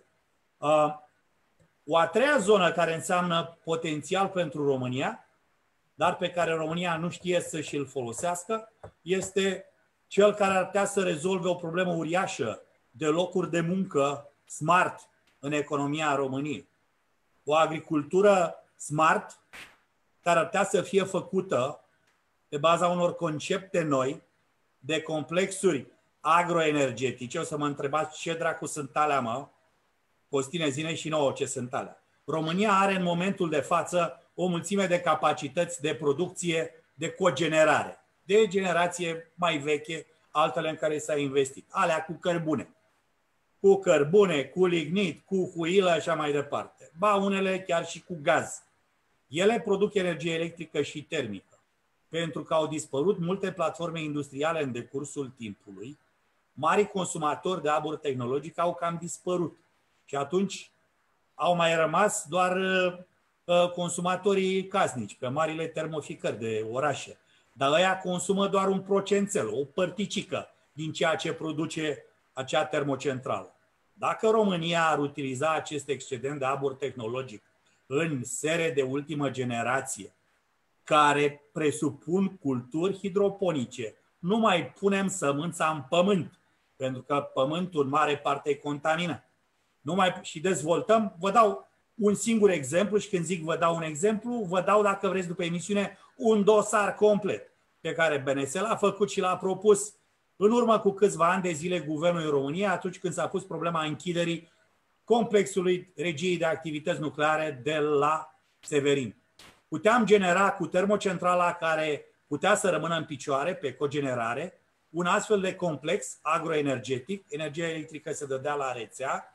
O a treia zonă care înseamnă potențial pentru România, dar pe care România nu știe să și-l folosească, este cel care ar putea să rezolve o problemă uriașă de locuri de muncă smart în economia României. O agricultură smart care ar putea să fie făcută pe baza unor concepte noi de complexuri agroenergetice. O să mă întrebați ce dracu sunt alea, mă? Costine, zine și nouă ce sunt alea. România are în momentul de față o mulțime de capacități de producție de cogenerare, de generație mai veche, altele în care s-a investit. Alea cu cărbune. Cu cărbune, cu lignit, cu huilă, așa mai departe. Ba, unele chiar și cu gaz. Ele produc energie electrică și termică. Pentru că au dispărut multe platforme industriale în decursul timpului, mari consumatori de abur tehnologic au cam dispărut. Și atunci au mai rămas doar consumatorii casnici, pe marile termoficări de orașe. Dar ăia consumă doar un procentel, o părticică din ceea ce produce acea termocentrală. Dacă România ar utiliza acest excedent de abur tehnologic în sere de ultimă generație, care presupun culturi hidroponice, nu mai punem sămânța în pământ, pentru că pământul în mare parte e contaminat. Și dezvoltăm, vă dau un singur exemplu și când zic vă dau un exemplu, vă dau, dacă vreți, după emisiune, un dosar complet pe care BNS l-a făcut și l-a propus în urmă cu câțiva ani de zile Guvernului României, atunci când s-a pus problema închiderii complexului regiei de activități nucleare de la Severin. Puteam genera cu termocentrala care putea să rămână în picioare pe cogenerare un astfel de complex agroenergetic, energia electrică se dădea la rețea,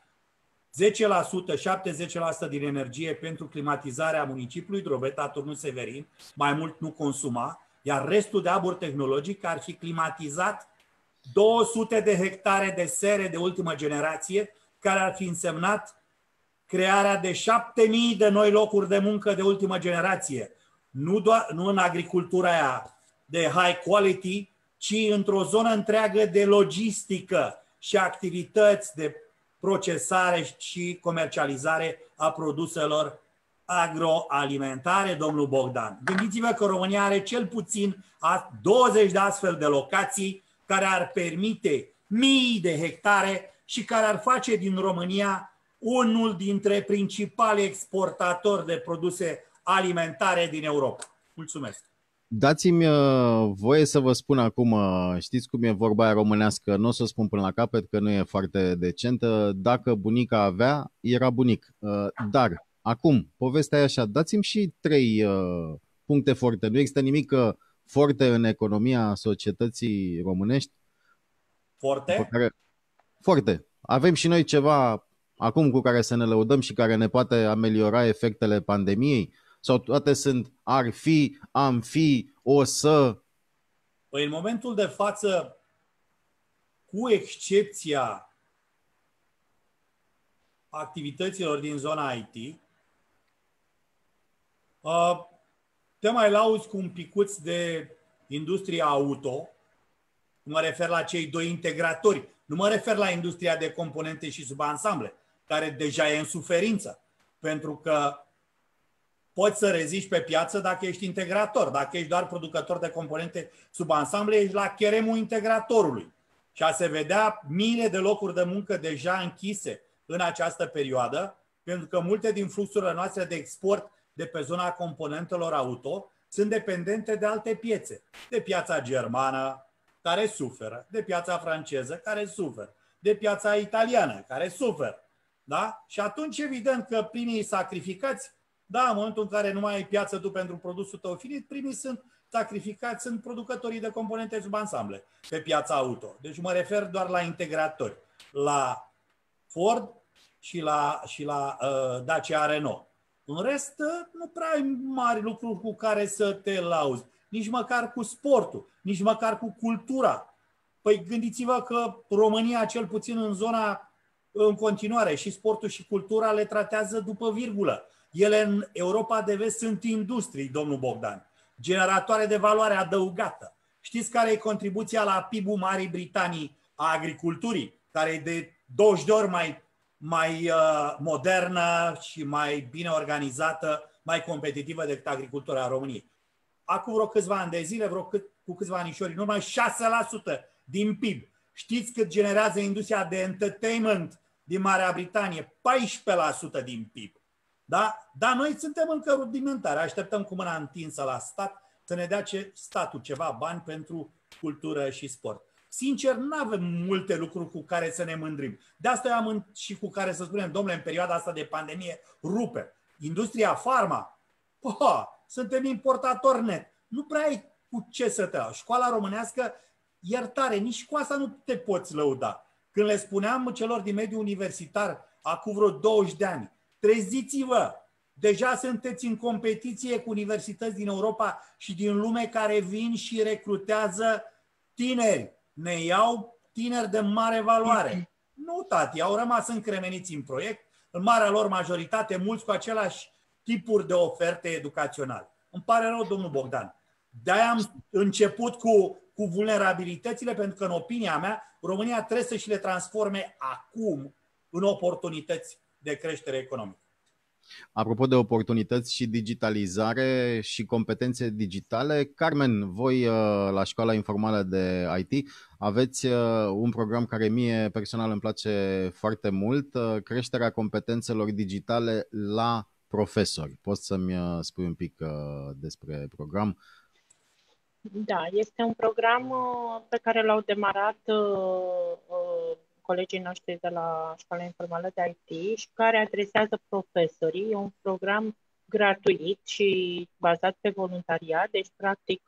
10%, 70% din energie pentru climatizarea municipiului Drobeta, Turnul Severin, mai mult nu consuma, iar restul de abur tehnologic ar fi climatizat 200 de hectare de sere de ultimă generație, care ar fi însemnat crearea de 7.000 de noi locuri de muncă de ultimă generație. Nu în agricultura aia de high quality, ci într-o zonă întreagă de logistică și activități de procesare și comercializare a produselor agroalimentare, domnul Bogdan. Gândiți-vă că România are cel puțin 20 de astfel de locații care ar permite mii de hectare și care ar face din România unul dintre principalii exportatori de produse alimentare din Europa. Mulțumesc! Dați-mi voie să vă spun acum, știți cum e vorba aia românească, nu o să o spun până la capăt că nu e foarte decentă, dacă bunica avea, era bunic. Dar, acum, povestea e așa, dați-mi și 3 puncte forte. Nu există nimic forte în economia societății românești? Forte? Forte. Avem și noi ceva acum cu care să ne lăudăm și care ne poate ameliora efectele pandemiei? Sau toate sunt ar fi, am fi, o să? Păi în momentul de față cu excepția activităților din zona IT, te mai lauzi cu un picuț de industria auto, mă refer la cei doi integratori, nu mă refer la industria de componente și subansamble, care deja e în suferință, pentru că poți să reziști pe piață dacă ești integrator. Dacă ești doar producător de componente subansamble, ești la cheremul integratorului. Și a se vedea miile de locuri de muncă deja închise în această perioadă, pentru că multe din fluxurile noastre de export de pe zona componentelor auto sunt dependente de alte piețe. De piața germană, care suferă, de piața franceză, care suferă, de piața italiană, care suferă. Da? Și atunci, evident că primii sacrificați, da, în momentul în care nu mai ai piață tu pentru produsul tău finit, primii sunt sacrificați, sunt producătorii de componente subansamble pe piața auto. Deci mă refer doar la integratori, la Ford și la Dacia Renault. În rest, nu prea ai mari lucruri cu care să te lauzi. Nici măcar cu sportul, nici măcar cu cultura. Păi gândiți-vă că România, cel puțin în zona în continuare, și sportul și cultura le tratează după virgulă. Ele în Europa de Vest sunt industrii, domnul Bogdan, generatoare de valoare adăugată. Știți care e contribuția la PIB-ul Marii Britanii a agriculturii, care e de 20 de ori mai modernă și mai bine organizată, mai competitivă decât agricultura României. Acum vreo câțiva ani de zile, cu câțiva anișori, numai 6% din PIB. Știți cât generează industria de entertainment din Marea Britanie? 14% din PIB. Da? Dar noi suntem încă rudimentari. Așteptăm cu mâna întinsă la stat să ne dea statul ceva bani pentru cultură și sport. Sincer, nu avem multe lucruri cu care să ne mândrim. De asta eu am și cu care să spunem, domnule, în perioada asta de pandemie, rupe. Industria farma, suntem importatori net. Nu prea ai cu ce să te lași. Școala românească, iertare, nici cu asta nu te poți lăuda. Când le spuneam celor din mediul universitar, acum vreo 20 de ani, treziți-vă! Deja sunteți în competiție cu universități din Europa și din lume care vin și recrutează tineri. Ne iau tineri de mare valoare. Nu, tati, au rămas încremeniți în proiect, în marea lor majoritate, mulți cu aceleași tipuri de oferte educaționale. Îmi pare rău, domnul Bogdan. De-aia am început cu vulnerabilitățile, pentru că, în opinia mea, România trebuie să și le transforme acum în oportunități de creștere economică. Apropo de oportunități și digitalizare și competențe digitale, Carmen, voi la Școala Informală de IT aveți un program care mie personal îmi place foarte mult, creșterea competențelor digitale la profesori. Poți să-mi spui un pic despre program? Da, este un program pe care l-au demarat colegii noștri de la Școala Informală de IT și care adresează profesorii. E un program gratuit și bazat pe voluntariat, deci practic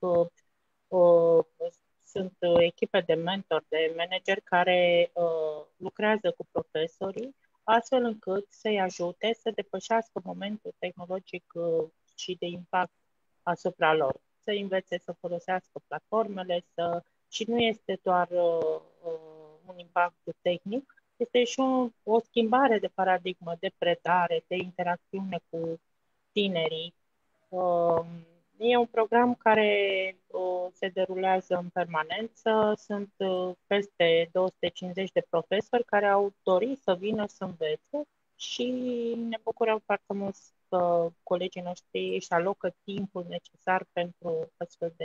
sunt echipe de mentori, de manageri care lucrează cu profesorii, astfel încât să-i ajute să depășească momentul tehnologic și de impact asupra lor. Să învețe să folosească platformele, și nu este doar un impact tehnic, este și o schimbare de paradigmă, de predare, de interacțiune cu tinerii. E un program care se derulează în permanență. Sunt peste 250 de profesori care au dorit să vină să învețe și ne bucurăm foarte mult că colegii noștri își alocă timpul necesar pentru astfel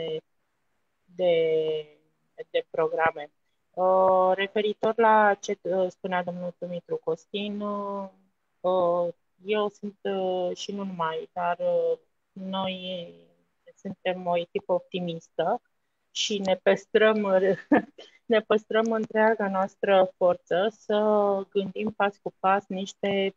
de programe. Referitor la ce spunea domnul Dumitru Costin, eu sunt și nu numai, dar noi suntem o echipă optimistă și ne păstrăm întreaga noastră forță să gândim pas cu pas niște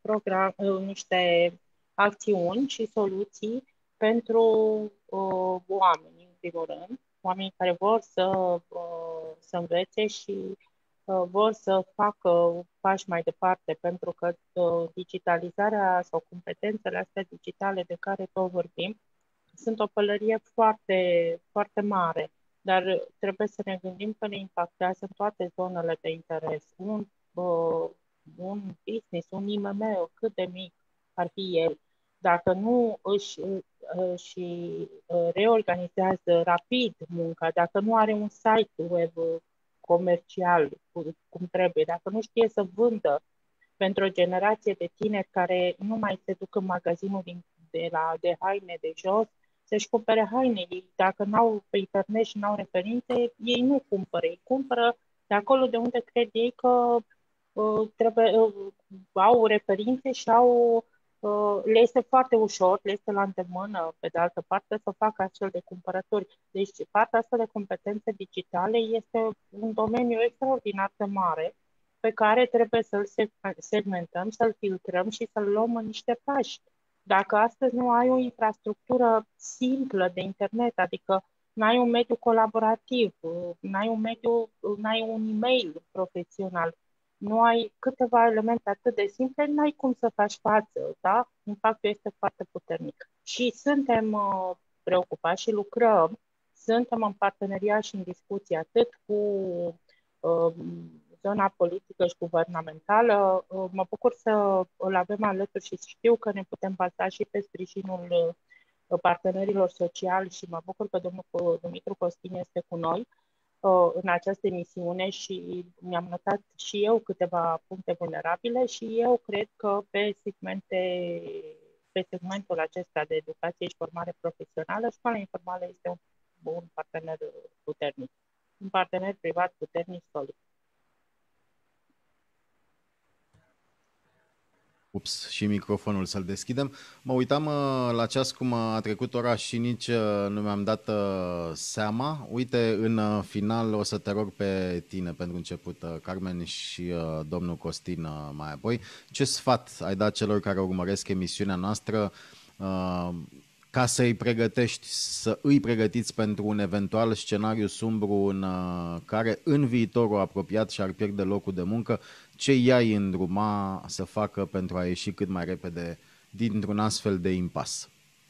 acțiuni și soluții pentru oameni, în primul rând, oamenii care vor să învețe și vor să facă pași mai departe, pentru că digitalizarea sau competențele astea digitale de care tot vorbim sunt o pălărie foarte, foarte mare Dar trebuie să ne gândim că ne impactează în toate zonele de interes. Un business, un IMM, cât de mic ar fi el, dacă nu își reorganizează rapid munca, dacă nu are un site web comercial cum trebuie, dacă nu știe să vândă pentru o generație de tineri care nu mai se duc în magazinul de haine de jos, să-și cumpere haine. Dacă n-au pe internet și n-au referințe, ei nu cumpără. Ei cumpără de acolo de unde cred ei că au referințe și le este foarte ușor, le este la îndemână, pe de altă parte, să facă astfel de cumpărături. Deci partea asta de competențe digitale este un domeniu extraordinar de mare pe care trebuie să-l segmentăm, să-l filtrăm și să-l luăm în niște pași. Dacă astăzi nu ai o infrastructură simplă de internet, adică n-ai un mediu colaborativ, n-ai un e-mail profesional, nu ai câteva elemente atât de simple, nu ai cum să faci față, da? Impactul este foarte puternic. Și suntem preocupați și lucrăm, suntem în parteneriat și în discuție atât cu zona politică și guvernamentală. Mă bucur să îl avem alături și știu că ne putem baza și pe sprijinul partenerilor sociali și mă bucur că domnul Dumitru Costin este cu noi în această emisiune și mi-am notat și eu câteva puncte vulnerabile și eu cred că pe segmentul acesta de educație și formare profesională, școala informală este un partener puternic, un partener privat puternic solid. Și microfonul să-l deschidem. Mă uitam la ceas cum a trecut ora și nici nu mi-am dat seama. Uite, în final o să te rog pe tine pentru început, Carmen, și domnul Costin mai apoi. Ce sfat ai dat celor care urmăresc emisiunea noastră ca să îi pregătiți pentru un eventual scenariu sumbru în care în viitorul apropiat și-ar pierde locul de muncă? Ce i-ai îndruma să facă pentru a ieși cât mai repede dintr-un astfel de impas?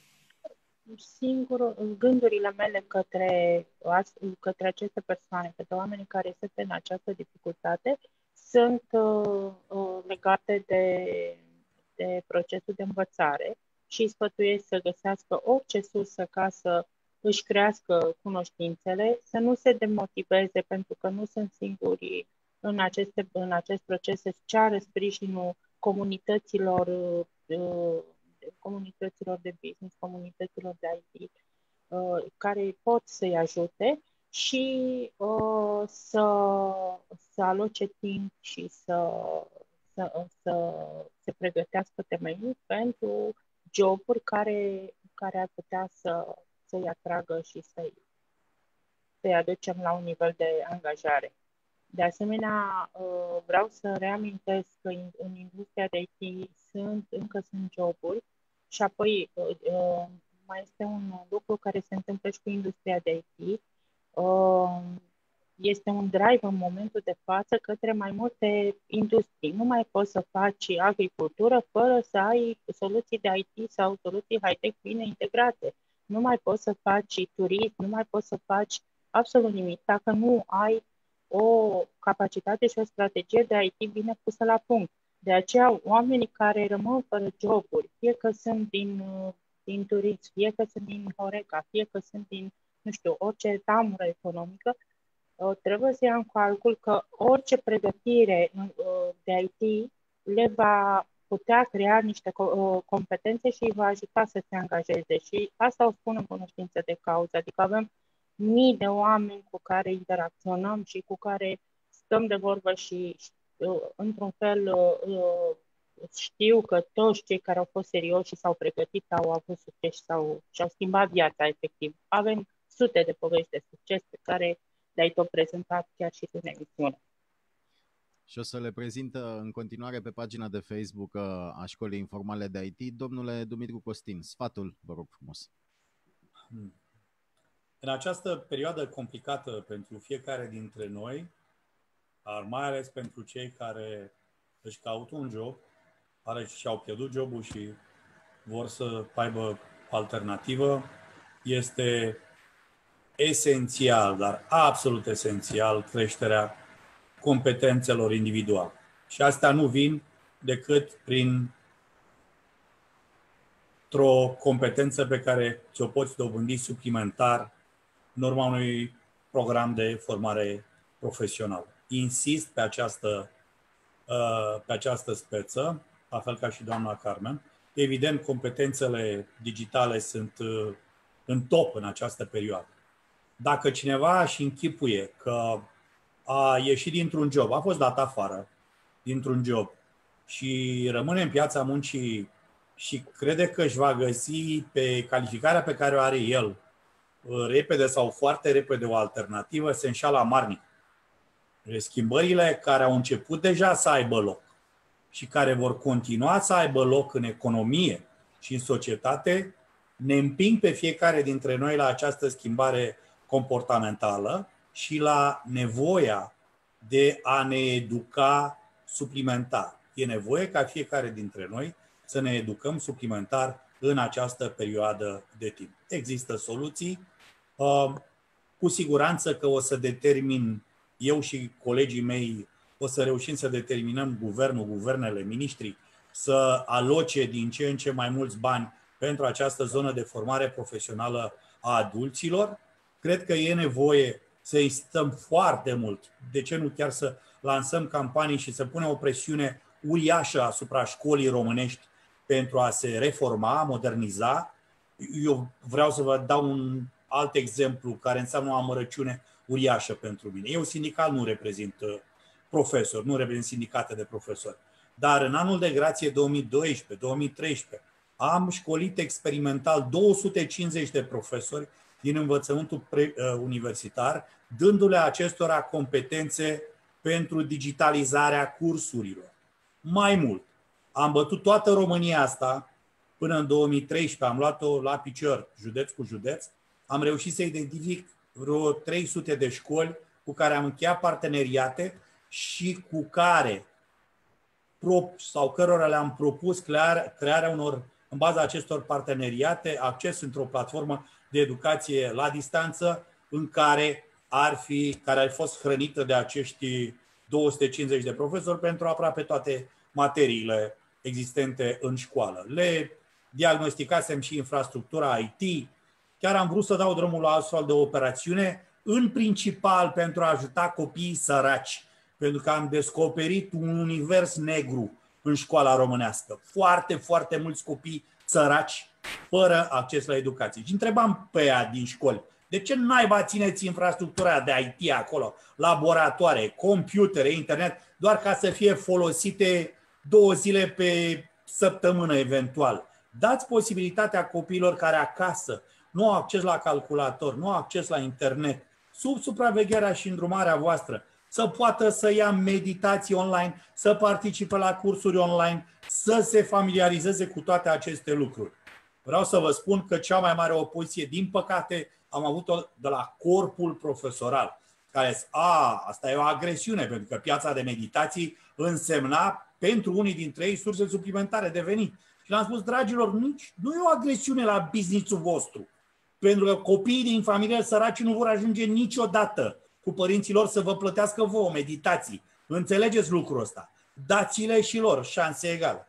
Gândurile mele către aceste persoane, către oamenii care sunt în această dificultate, sunt legate de procesul de învățare și îi sfătuiesc să găsească orice sursă ca să își crească cunoștințele, să nu se demotiveze pentru că nu sunt singuri în acest proces, să ceară sprijinul comunităților de business, comunităților de IT, care pot să-i ajute și să aloce timp și să se pregătească temeiul pentru joburi care ar putea să-i atragă și să-i aducem la un nivel de angajare. De asemenea, vreau să reamintesc că în industria de IT încă sunt joburi și apoi mai este un lucru care se întâmplă și cu industria de IT. Este un drive în momentul de față către mai multe industrii. Nu mai poți să faci agricultură fără să ai soluții de IT sau soluții high-tech bine integrate. Nu mai poți să faci turism, nu mai poți să faci absolut nimic dacă nu ai o capacitate și o strategie de IT bine pusă la punct. De aceea, oamenii care rămân fără joburi, fie că sunt din turism, fie că sunt din Horeca, fie că sunt din, orice ramură economică, trebuie să ia în calcul că orice pregătire de IT le va putea crea niște competențe și îi va ajuta să se angajeze. Și asta o spun în cunoștință de cauză. Adică avem mii de oameni cu care interacționăm și cu care stăm de vorbă și într-un fel știu că toți cei care au fost serioși și s-au pregătit au avut succes și-au schimbat viața efectiv. Avem sute de povești de succes pe care le-ai tot prezentat chiar și în emisiune. Și o să le prezint în continuare pe pagina de Facebook a Școlii Informale de IT. Domnule Dumitru Costin, sfatul, vă rog frumos. În această perioadă complicată pentru fiecare dintre noi, dar mai ales pentru cei care își caută un job, care și-au pierdut jobul și vor să aibă o alternativă, este esențial, dar absolut esențial, creșterea competențelor individuale. Și astea nu vin decât printr-o competență pe care ți-o poți dobândi suplimentar în urma unui program de formare profesională. Insist pe această speță, la fel ca și doamna Carmen. Evident, competențele digitale sunt în top în această perioadă. Dacă cineva își închipuie că a ieșit dintr-un job, a fost dat afară dintr-un job și rămâne în piața muncii și crede că își va găsi pe calificarea pe care o are el repede sau foarte repede o alternativă, se înșală amarnic. Schimbările care au început deja să aibă loc și care vor continua să aibă loc în economie și în societate ne împing pe fiecare dintre noi la această schimbare comportamentală și la nevoia de a ne educa suplimentar. E nevoie ca fiecare dintre noi să ne educăm suplimentar în această perioadă de timp. Există soluții. Cu siguranță că o să determin eu și colegii mei, o să reușim să determinăm guvernele, miniștrii, să aloce din ce în ce mai mulți bani pentru această zonă de formare profesională a adulților. Cred că e nevoie să insistăm foarte mult. De ce nu chiar să lansăm campanii și să punem o presiune uriașă asupra școlii românești pentru a se reforma, moderniza? Eu vreau să vă dau un alt exemplu care înseamnă o amărăciune uriașă pentru mine. Eu sindical nu reprezint profesori, nu reprezint sindicate de profesori. Dar în anul de grație 2012-2013 am școlit experimental 250 de profesori din învățământul universitar, dându-le acestora competențe pentru digitalizarea cursurilor. Mai mult, am bătut toată România asta până în 2013, am luat-o la picior, județ cu județ, am reușit să identific vreo 300 de școli cu care am încheiat parteneriate și cu care sau cărora le-am propus crearea unor, în baza acestor parteneriate, acces într-o platformă de educație la distanță în care ar fost hrănită de acești 250 de profesori pentru aproape toate materiile existente în școală. Le diagnosticasem și infrastructura IT. Chiar am vrut să dau drumul la astfel de operațiune, în principal pentru a ajuta copiii săraci, pentru că am descoperit un univers negru în școala românească. Foarte, foarte mulți copii săraci, fără acces la educație. Și întrebam pe ea din școli, de ce naiba țineți infrastructura de IT acolo, laboratoare, computere, internet, doar ca să fie folosite 2 zile pe săptămână eventual? Dați posibilitatea copiilor care acasă nu au acces la calculator, nu au acces la internet, sub supravegherea și îndrumarea voastră, să poată să ia meditații online, să participe la cursuri online, să se familiarizeze cu toate aceste lucruri. Vreau să vă spun că cea mai mare opoziție, din păcate, am avut-o de la corpul profesoral, care zice, asta e o agresiune, pentru că piața de meditații însemna pentru unii dintre ei surse suplimentare de venit. Și le-am spus, dragilor, nu e o agresiune la business-ul vostru, pentru că copiii din familiile săraci nu vor ajunge niciodată cu părinții lor să vă plătească vouă meditații. Înțelegeți lucrul ăsta. Dați-le și lor șanse egale.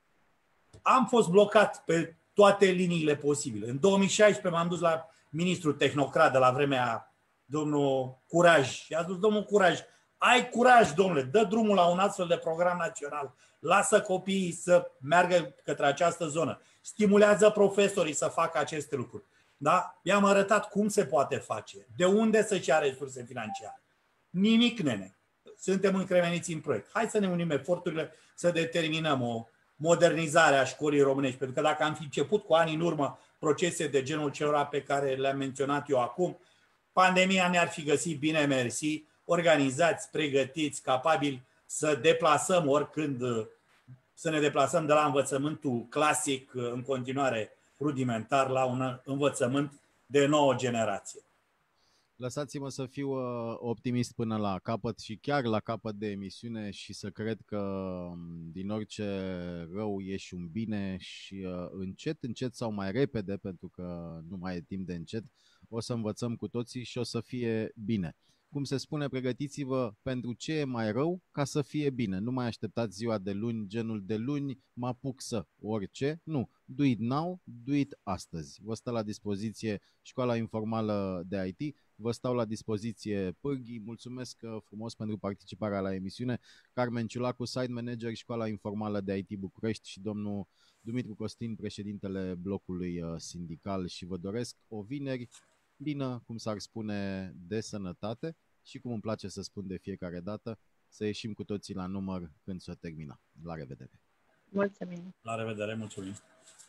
Am fost blocat pe toate liniile posibile. În 2016 m-am dus la ministrul tehnocrat de la vremea, domnul Curaj. Și a spus, domnul Curaj, ai curaj, domnule, dă drumul la un astfel de program național. Lasă copiii să meargă către această zonă. Stimulează profesorii să facă aceste lucruri. Da? I-am arătat cum se poate face, de unde să-și ia resurse financiare. Nimic, nene. Suntem încremeniți în proiect. Hai să ne unim eforturile să determinăm o modernizare a școlii românești. Pentru că dacă am fi început cu ani în urmă procese de genul celor pe care le-am menționat eu acum, pandemia ne-ar fi găsit bine mersi, organizați, pregătiți, capabili să deplasăm oricând, să ne deplasăm de la învățământul clasic în continuare rudimentar la un învățământ de nouă generație. Lăsați-mă să fiu optimist până la capăt și chiar la capăt de emisiune și să cred că din orice rău ieși un bine și încet, încet sau mai repede, pentru că nu mai e timp de încet, o să învățăm cu toții și o să fie bine. Cum se spune, pregătiți-vă pentru ce e mai rău ca să fie bine. Nu mai așteptați ziua de luni, genul de luni, mă apuc să orice. Nu, do it now, do it astăzi. Vă stă la dispoziție Școala Informală de IT, vă stau la dispoziție pârghii. Mulțumesc frumos pentru participarea la emisiune. Carmen Ciulacu, site manager Școala Informală de IT București și domnul Dumitru Costin, președintele blocului sindical, și vă doresc o vineri plină, cum s-ar spune, de sănătate și, cum îmi place să spun de fiecare dată, să ieșim cu toții la număr când s-o termina. La revedere! Mulțumim! La revedere, mulțumim!